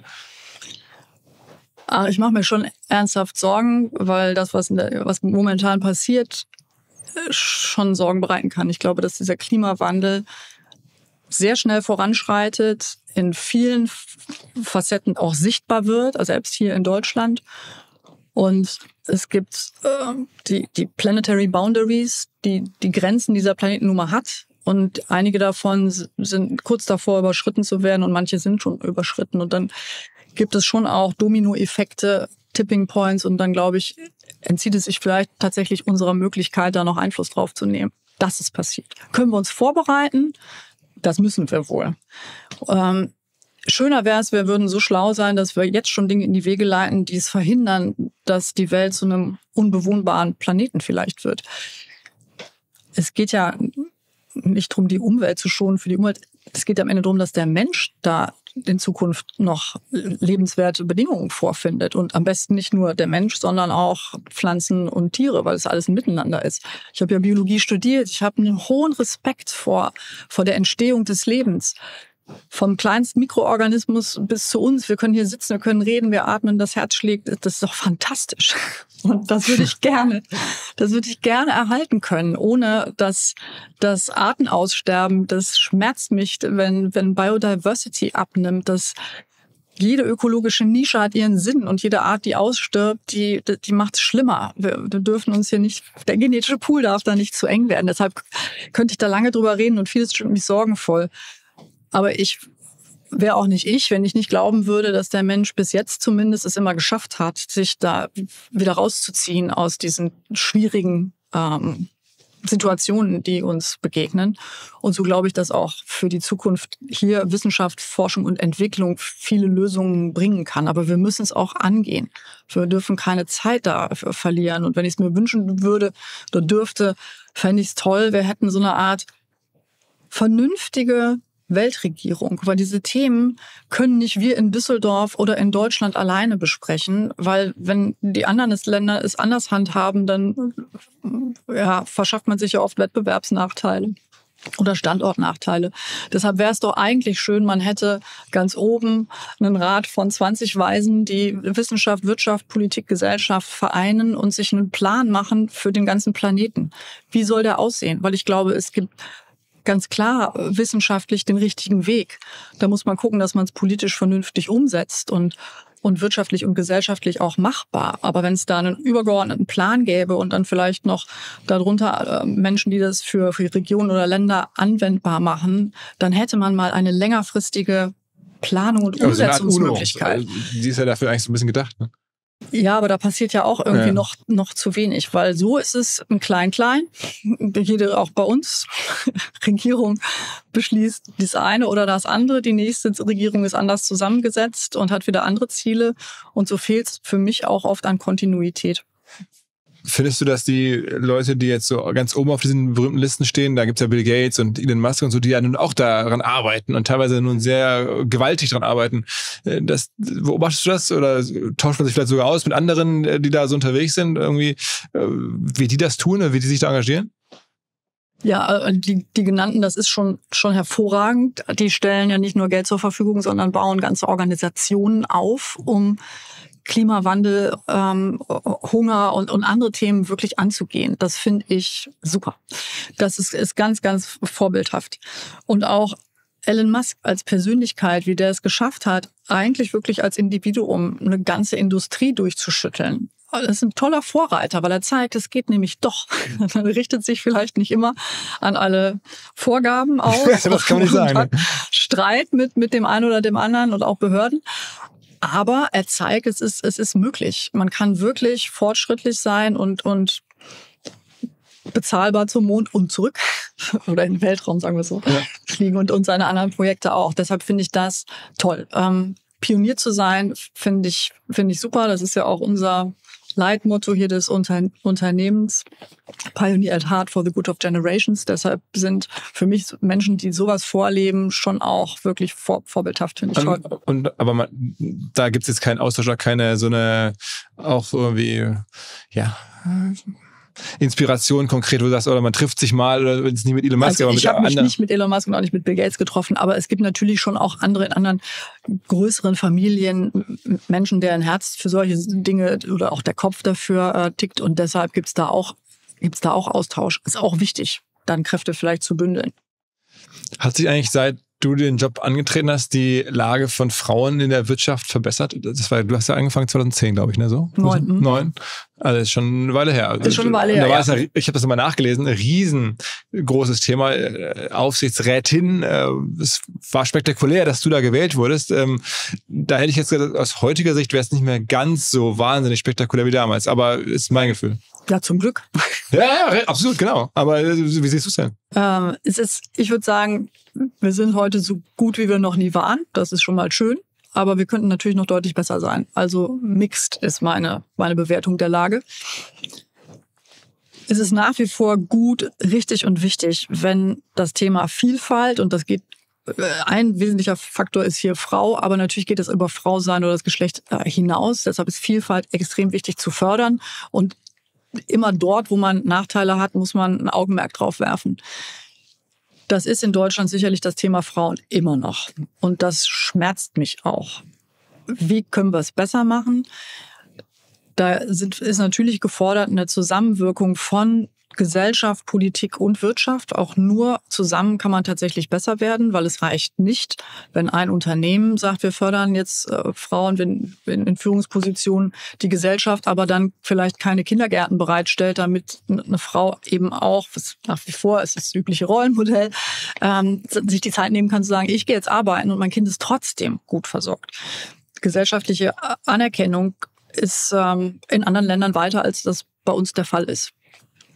Ich mache mir schon ernsthaft Sorgen, weil das, was momentan passiert, schon Sorgen bereiten kann. Ich glaube, dass dieser Klimawandel sehr schnell voranschreitet, in vielen Facetten auch sichtbar wird, also selbst hier in Deutschland. Und es gibt die Planetary Boundaries, die Grenzen dieser Planetennummer hat. Und einige davon sind kurz davor, überschritten zu werden und manche sind schon überschritten. Und dann gibt es schon auch Dominoeffekte, Tipping Points und dann, glaube ich, entzieht es sich vielleicht tatsächlich unserer Möglichkeit, da noch Einfluss drauf zu nehmen, dass es passiert. Können wir uns vorbereiten? Das müssen wir wohl. Schöner wäre es, wir würden so schlau sein, dass wir jetzt schon Dinge in die Wege leiten, die es verhindern, dass die Welt zu einem unbewohnbaren Planeten vielleicht wird. Es geht ja nicht darum, die Umwelt zu schonen für die Umwelt. Es geht am Ende darum, dass der Mensch da in Zukunft noch lebenswerte Bedingungen vorfindet. Und am besten nicht nur der Mensch, sondern auch Pflanzen und Tiere, weil es alles ein Miteinander ist. Ich habe ja Biologie studiert. Ich habe einen hohen Respekt vor der Entstehung des Lebens. Vom kleinsten Mikroorganismus bis zu uns. Wir können hier sitzen, wir können reden, wir atmen, das Herz schlägt. Das ist doch fantastisch. Und das würde ich gerne erhalten können, ohne dass das Artenaussterben, das schmerzt mich, wenn Biodiversity abnimmt, dass jede ökologische Nische hat ihren Sinn und jede Art, die ausstirbt, die macht es schlimmer. Wir dürfen uns hier nicht, der genetische Pool darf da nicht zu eng werden. Deshalb könnte ich da lange drüber reden und vieles stimmt mich sorgenvoll. Aber ich wäre auch nicht wenn ich nicht glauben würde, dass der Mensch bis jetzt zumindest es immer geschafft hat, sich da wieder rauszuziehen aus diesen schwierigen Situationen, die uns begegnen. Und so glaube ich, dass auch für die Zukunft hier Wissenschaft, Forschung und Entwicklung viele Lösungen bringen kann. Aber wir müssen es auch angehen. Wir dürfen keine Zeit dafür verlieren. Und wenn ich es mir wünschen würde oder dürfte, fände ich es toll, wir hätten so eine Art vernünftige Weltregierung, weil diese Themen können nicht wir in Düsseldorf oder in Deutschland alleine besprechen, weil wenn die anderen Länder es anders handhaben, dann verschafft man sich ja oft Wettbewerbsnachteile oder Standortnachteile. Deshalb wäre es doch eigentlich schön, man hätte ganz oben einen Rat von 20 Weisen, die Wissenschaft, Wirtschaft, Politik, Gesellschaft vereinen und sich einen Plan machen für den ganzen Planeten. Wie soll der aussehen? Weil ich glaube, es gibt ganz klar wissenschaftlich den richtigen Weg. Da muss man gucken, dass man es politisch vernünftig umsetzt und wirtschaftlich und gesellschaftlich auch machbar. Aber wenn es da einen übergeordneten Plan gäbe und dann vielleicht noch darunter Menschen, die das für Regionen oder Länder anwendbar machen, dann hätte man mal eine längerfristige Planung und Umsetzungsmöglichkeit. Die ist ja dafür eigentlich so ein bisschen gedacht, ne? Ja, aber da passiert ja auch irgendwie noch zu wenig, weil so ist es ein Klein-Klein. Jede, auch bei uns, Regierung beschließt das eine oder das andere. Die nächste Regierung ist anders zusammengesetzt und hat wieder andere Ziele. Und so fehlt es für mich auch oft an Kontinuität. Findest du, dass die Leute, die jetzt so ganz oben auf diesen berühmten Listen stehen, da gibt's ja Bill Gates und Elon Musk und so, die ja nun auch daran arbeiten und teilweise nun sehr gewaltig daran arbeiten. Beobachtest du das oder tauscht man sich vielleicht sogar aus mit anderen, die da so unterwegs sind, irgendwie, wie die das tun oder wie die sich da engagieren? Ja, die genannten, das ist schon hervorragend. Die stellen ja nicht nur Geld zur Verfügung, sondern bauen ganze Organisationen auf, um Klimawandel, Hunger und andere Themen wirklich anzugehen. Das finde ich super. Das ist ganz, ganz vorbildhaft. Und auch Elon Musk als Persönlichkeit, wie der es geschafft hat, eigentlich wirklich als Individuum eine ganze Industrie durchzuschütteln. Das ist ein toller Vorreiter, weil er zeigt, es geht nämlich doch. Man richtet sich vielleicht nicht immer an alle Vorgaben aus. Das kann man nicht sagen. Hat Streit mit dem einen oder dem anderen und auch Behörden. Aber er zeigt, es ist möglich. Man kann wirklich fortschrittlich sein und bezahlbar zum Mond und zurück. Oder in den Weltraum, sagen wir so. Ja. Fliegen und seine anderen Projekte auch. Deshalb finde ich das toll. Pionier zu sein, finde ich super. Das ist ja auch unser Leitmotto hier des Unternehmens. Pioneer at Heart for the Good of Generations. Deshalb sind für mich Menschen, die sowas vorleben, schon auch wirklich vorbildhaft, finde ich toll. Aber da gibt es jetzt keinen Austausch, keine so eine auch irgendwie, Inspiration konkret, wo du sagst, oder man trifft sich mal, oder wenn es nicht mit Elon Musk, aber mit ich habe mich nicht mit Elon Musk und auch nicht mit Bill Gates getroffen, aber es gibt natürlich schon auch andere in anderen größeren Familien Menschen, deren Herz für solche Dinge oder auch der Kopf dafür tickt und deshalb gibt's da auch Austausch. Ist auch wichtig, dann Kräfte vielleicht zu bündeln. Hat sich eigentlich seit du den Job angetreten hast, die Lage von Frauen in der Wirtschaft verbessert? Du hast ja angefangen 2010, glaube ich, ne? So? 9. Also ist schon eine Weile her. Ist schon eine Weile her, ja. Ich habe das immer nachgelesen, ein riesengroßes Thema, Aufsichtsrätin. Es war spektakulär, dass du da gewählt wurdest. Da hätte ich jetzt gesagt, aus heutiger Sicht wäre es nicht mehr ganz so wahnsinnig spektakulär wie damals, aber ist mein Gefühl. Ja, zum Glück. Ja, absolut, genau. Aber wie siehst du es denn? Ich würde sagen, wir sind heute so gut, wie wir noch nie waren. Das ist schon mal schön. Aber wir könnten natürlich noch deutlich besser sein. Also mixed ist meine Bewertung der Lage. Es ist nach wie vor gut, richtig und wichtig, wenn das Thema Vielfalt, und das geht, ein wesentlicher Faktor ist hier Frau, aber natürlich geht es über Frau sein oder das Geschlecht hinaus. Deshalb ist Vielfalt extrem wichtig zu fördern. Und immer dort, wo man Nachteile hat, muss man ein Augenmerk drauf werfen. Das ist in Deutschland sicherlich das Thema Frauen immer noch. Und das schmerzt mich auch. Wie können wir es besser machen? Da ist natürlich gefordert eine Zusammenwirkung von Gesellschaft, Politik und Wirtschaft. Auch nur zusammen kann man tatsächlich besser werden, weil es reicht nicht, wenn ein Unternehmen sagt, wir fördern jetzt Frauen in Führungspositionen, die Gesellschaft aber dann vielleicht keine Kindergärten bereitstellt, damit eine Frau eben auch, was nach wie vor ist das übliche Rollenmodell, sich die Zeit nehmen kann zu sagen, ich gehe jetzt arbeiten und mein Kind ist trotzdem gut versorgt. Gesellschaftliche Anerkennung ist in anderen Ländern weiter, als das bei uns der Fall ist.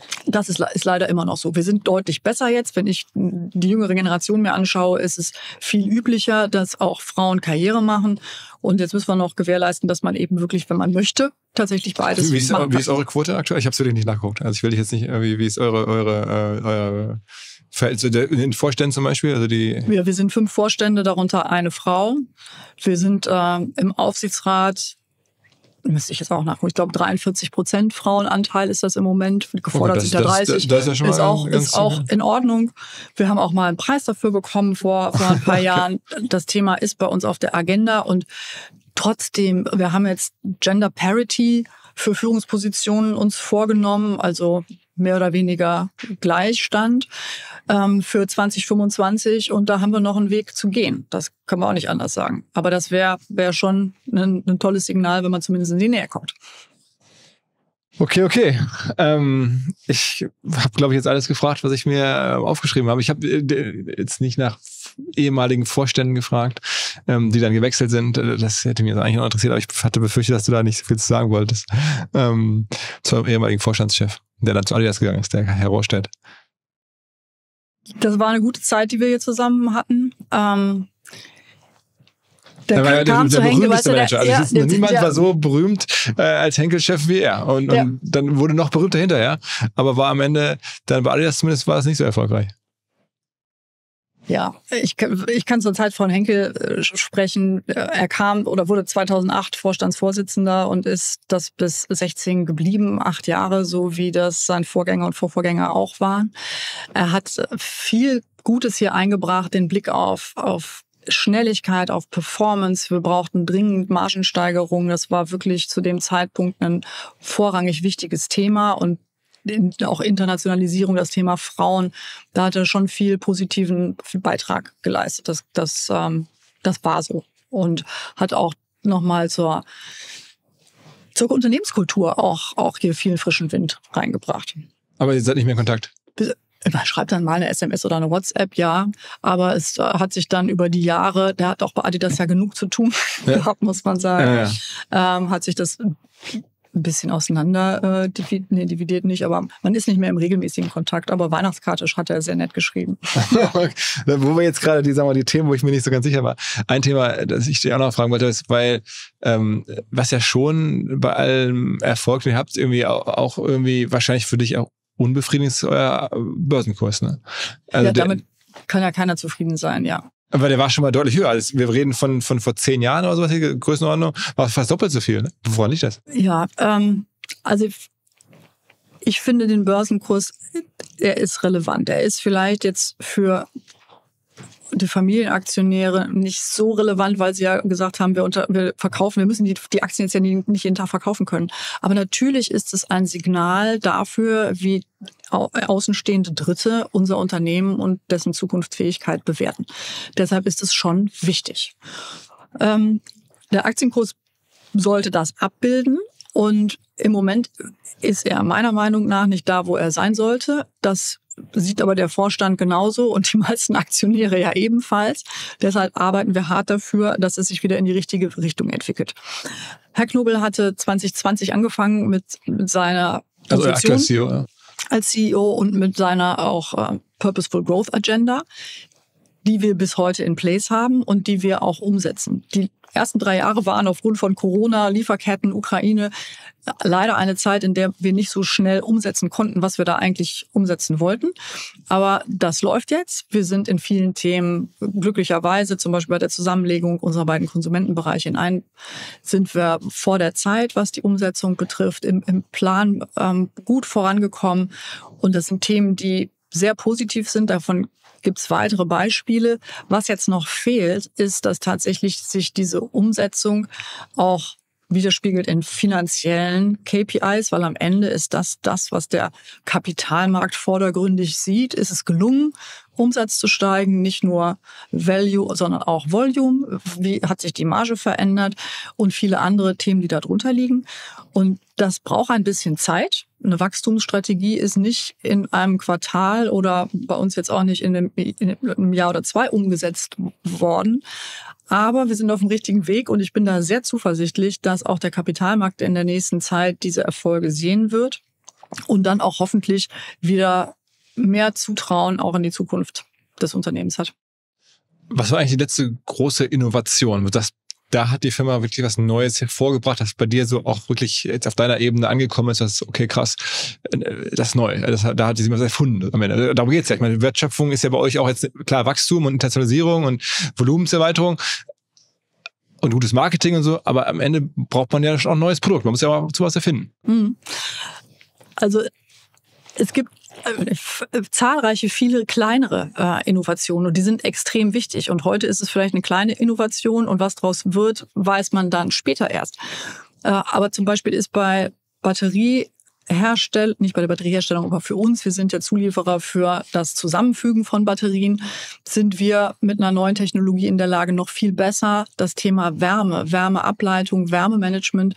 Das ist leider immer noch so. Wir sind deutlich besser jetzt. Wenn ich die jüngere Generation mir anschaue, ist es viel üblicher, dass auch Frauen Karriere machen. Und jetzt müssen wir noch gewährleisten, dass man eben wirklich, wenn man möchte, tatsächlich beides machen kann. Wie ist eure Quote aktuell? Ich habe es wirklich nicht nachgeguckt. Also ich will dich jetzt nicht irgendwie, wie ist eure Verhältnisse in den Vorständen zum Beispiel? Also wir sind 5 Vorstände, darunter eine Frau. Wir sind im Aufsichtsrat, müsste ich jetzt auch nachgucken, ich glaube 43% Frauenanteil ist das im Moment. Gefordert sind ja 30. Das ist ja schon mal ist auch in Ordnung. Wir haben auch mal einen Preis dafür bekommen vor ein paar Jahren. Das Thema ist bei uns auf der Agenda und trotzdem, wir haben jetzt Gender Parity für Führungspositionen uns vorgenommen, also mehr oder weniger Gleichstand für 2025 und da haben wir noch einen Weg zu gehen. Das können wir auch nicht anders sagen. Aber das wäre schon ein tolles Signal, wenn man zumindest in die Nähe kommt. Okay. Ich habe, glaube ich, jetzt alles gefragt, was ich mir aufgeschrieben habe. Ich habe jetzt nicht nach ehemaligen Vorständen gefragt, die dann gewechselt sind. Das hätte mich eigentlich noch interessiert, aber ich hatte befürchtet, dass du da nicht so viel zu sagen wolltest. Zum ehemaligen Vorstandschef, der dann zu Adidas gegangen ist, der Herr Rohrstedt. Das war eine gute Zeit, die wir hier zusammen hatten. Der berühmteste Manager. Niemand war so berühmt als Henkel-Chef wie er. Und dann wurde noch berühmter hinterher. Aber war am Ende, dann bei Adidas zumindest, war es nicht so erfolgreich. Ja, ich kann zur Zeit von Henkel sprechen. Er kam oder wurde 2008 Vorstandsvorsitzender und ist das bis 16 geblieben, 8 Jahre, so wie das sein Vorgänger und Vorvorgänger auch waren. Er hat viel Gutes hier eingebracht, den Blick auf Schnelligkeit, auf Performance. Wir brauchten dringend Margensteigerung. Das war wirklich zu dem Zeitpunkt ein vorrangig wichtiges Thema und auch Internationalisierung, das Thema Frauen, da hat er schon viel positiven Beitrag geleistet. Das war so und hat auch nochmal zur Unternehmenskultur auch hier viel frischen Wind reingebracht. Aber ihr seid nicht mehr in Kontakt? Man schreibt dann mal eine SMS oder eine WhatsApp, ja. Aber es hat sich dann über die Jahre, der hat auch bei Adidas ja genug zu tun, muss man sagen, hat sich das ein bisschen auseinander dividiert nicht, aber man ist nicht mehr im regelmäßigen Kontakt. Aber Weihnachtskarte hat er sehr nett geschrieben. Wo wir jetzt gerade die Themen, wo ich mir nicht so ganz sicher war. Ein Thema, das ich dir auch noch fragen wollte, ist, weil was ja schon bei allem Erfolg, den ihr habt, irgendwie auch irgendwie wahrscheinlich für dich auch unbefriedigend ist euer Börsenkurs. Ne? Also ja, damit kann ja keiner zufrieden sein, ja. Aber der war schon mal deutlich höher. Also wir reden von vor 10 Jahren oder sowas, die Größenordnung, war fast doppelt so viel. Ne? Woran liegt das? Ja, also ich finde den Börsenkurs, er ist relevant. Er ist vielleicht jetzt für die Familienaktionäre nicht so relevant, weil sie ja gesagt haben, wir verkaufen, wir müssen die Aktien jetzt ja nicht jeden Tag verkaufen können. Aber natürlich ist es ein Signal dafür, wie außenstehende Dritte unser Unternehmen und dessen Zukunftsfähigkeit bewerten. Deshalb ist es schon wichtig. Der Aktienkurs sollte das abbilden und im Moment ist er meiner Meinung nach nicht da, wo er sein sollte. Das sieht aber der Vorstand genauso und die meisten Aktionäre ja ebenfalls. Deshalb arbeiten wir hart dafür, dass es sich wieder in die richtige Richtung entwickelt. Herr Knobel hatte 2020 angefangen mit seiner Position als CEO und mit seiner auch Purposeful Growth Agenda, die wir bis heute in place haben und die wir auch umsetzen. Die ersten 3 Jahre waren aufgrund von Corona, Lieferketten, Ukraine leider eine Zeit, in der wir nicht so schnell umsetzen konnten, was wir da eigentlich umsetzen wollten. Aber das läuft jetzt. Wir sind in vielen Themen glücklicherweise, zum Beispiel bei der Zusammenlegung unserer beiden Konsumentenbereiche in einen, sind wir vor der Zeit, was die Umsetzung betrifft, im Plan gut vorangekommen. Und das sind Themen, die sehr positiv sind. Davon gibt es weitere Beispiele. Was jetzt noch fehlt, ist, dass tatsächlich sich diese Umsetzung auch widerspiegelt in finanziellen KPIs, weil am Ende ist das, was der Kapitalmarkt vordergründig sieht. Ist es gelungen, Umsatz zu steigen, nicht nur Value, sondern auch Volume. Wie hat sich die Marge verändert und viele andere Themen, die da drunter liegen. Und das braucht ein bisschen Zeit. Eine Wachstumsstrategie ist nicht in einem Quartal oder bei uns jetzt auch nicht in einem Jahr oder 2 umgesetzt worden. Aber wir sind auf dem richtigen Weg und ich bin da sehr zuversichtlich, dass auch der Kapitalmarkt in der nächsten Zeit diese Erfolge sehen wird. und dann auch hoffentlich wieder mehr Zutrauen auch in die Zukunft des Unternehmens hat. Was war eigentlich die letzte große Innovation? Da hat die Firma wirklich was Neues hervorgebracht, das bei dir so auch wirklich jetzt auf deiner Ebene angekommen ist, dass okay, krass, das ist neu. Da hat sie was erfunden. Darum geht's ja. Ich meine, Wertschöpfung ist ja bei euch auch jetzt klar Wachstum und Internationalisierung und Volumenserweiterung und gutes Marketing und so, aber am Ende braucht man ja auch ein neues Produkt. Man muss ja auch zu was erfinden. Also es gibt zahlreiche, viele kleinere Innovationen und die sind extrem wichtig. Und heute ist es vielleicht eine kleine Innovation und was daraus wird, weiß man dann später erst. Aber zum Beispiel ist bei nicht bei der Batterieherstellung, aber für uns, wir sind ja Zulieferer für das Zusammenfügen von Batterien, sind wir mit einer neuen Technologie in der Lage, noch viel besser das Thema Wärmeableitung, Wärmemanagement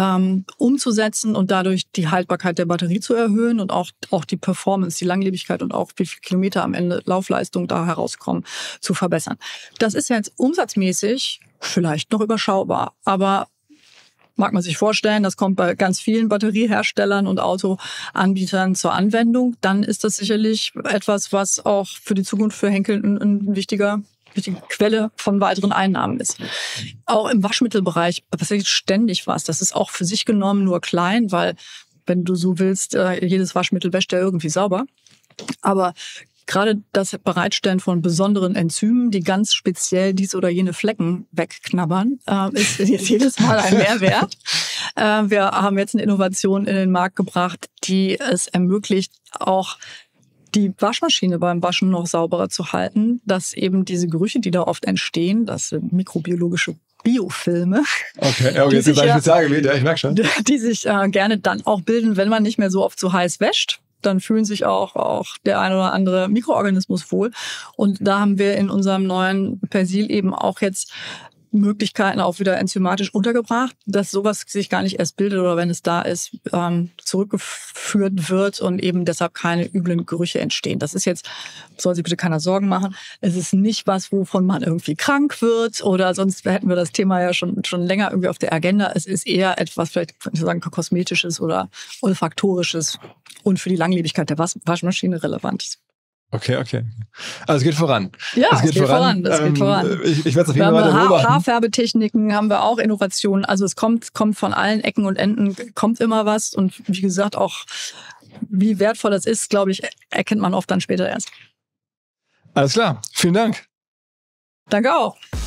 umzusetzen und dadurch die Haltbarkeit der Batterie zu erhöhen und auch die Performance, die Langlebigkeit und auch wie viele Kilometer am Ende Laufleistung da herauskommen, zu verbessern. Das ist jetzt umsatzmäßig vielleicht noch überschaubar, aber mag man sich vorstellen, das kommt bei ganz vielen Batterieherstellern und Autoanbietern zur Anwendung. Dann ist das sicherlich etwas, was auch für die Zukunft für Henkel eine wichtige Quelle von weiteren Einnahmen ist. Auch im Waschmittelbereich passiert ständig was. Das ist auch für sich genommen nur klein, weil, wenn du so willst, jedes Waschmittel wäscht ja irgendwie sauber. Aber gerade das Bereitstellen von besonderen Enzymen, die ganz speziell dies oder jene Flecken wegknabbern, ist jetzt jedes Mal ein Mehrwert. Wir haben jetzt eine Innovation in den Markt gebracht, die es ermöglicht, auch die Waschmaschine beim Waschen noch sauberer zu halten, dass eben diese Gerüche, die da oft entstehen, das sind mikrobiologische Biofilme. Okay, jetzt ist ein Spezialgebiet, ja, ich merke schon. Die sich gerne dann auch bilden, wenn man nicht mehr so oft so heiß wäscht. Dann fühlen sich auch der ein oder andere Mikroorganismus wohl. Und da haben wir in unserem neuen Persil eben auch jetzt Möglichkeiten auch wieder enzymatisch untergebracht, dass sowas sich gar nicht erst bildet oder wenn es da ist, zurückgeführt wird und eben deshalb keine üblen Gerüche entstehen. Das ist jetzt, soll sich bitte keiner Sorgen machen, es ist nicht was, wovon man irgendwie krank wird oder sonst hätten wir das Thema ja schon länger irgendwie auf der Agenda. Es ist eher etwas, vielleicht sagen kosmetisches oder olfaktorisches und für die Langlebigkeit der Waschmaschine relevant ist. Okay. Also es geht voran. Ja, es geht voran. Ich werde es auf jeden Fall weiter beobachten. Haarfärbetechniken haben wir auch Innovationen. Also es kommt von allen Ecken und Enden, kommt immer was. Und wie gesagt, auch wie wertvoll das ist, glaube ich, erkennt man oft dann später erst. Alles klar. Vielen Dank. Danke auch.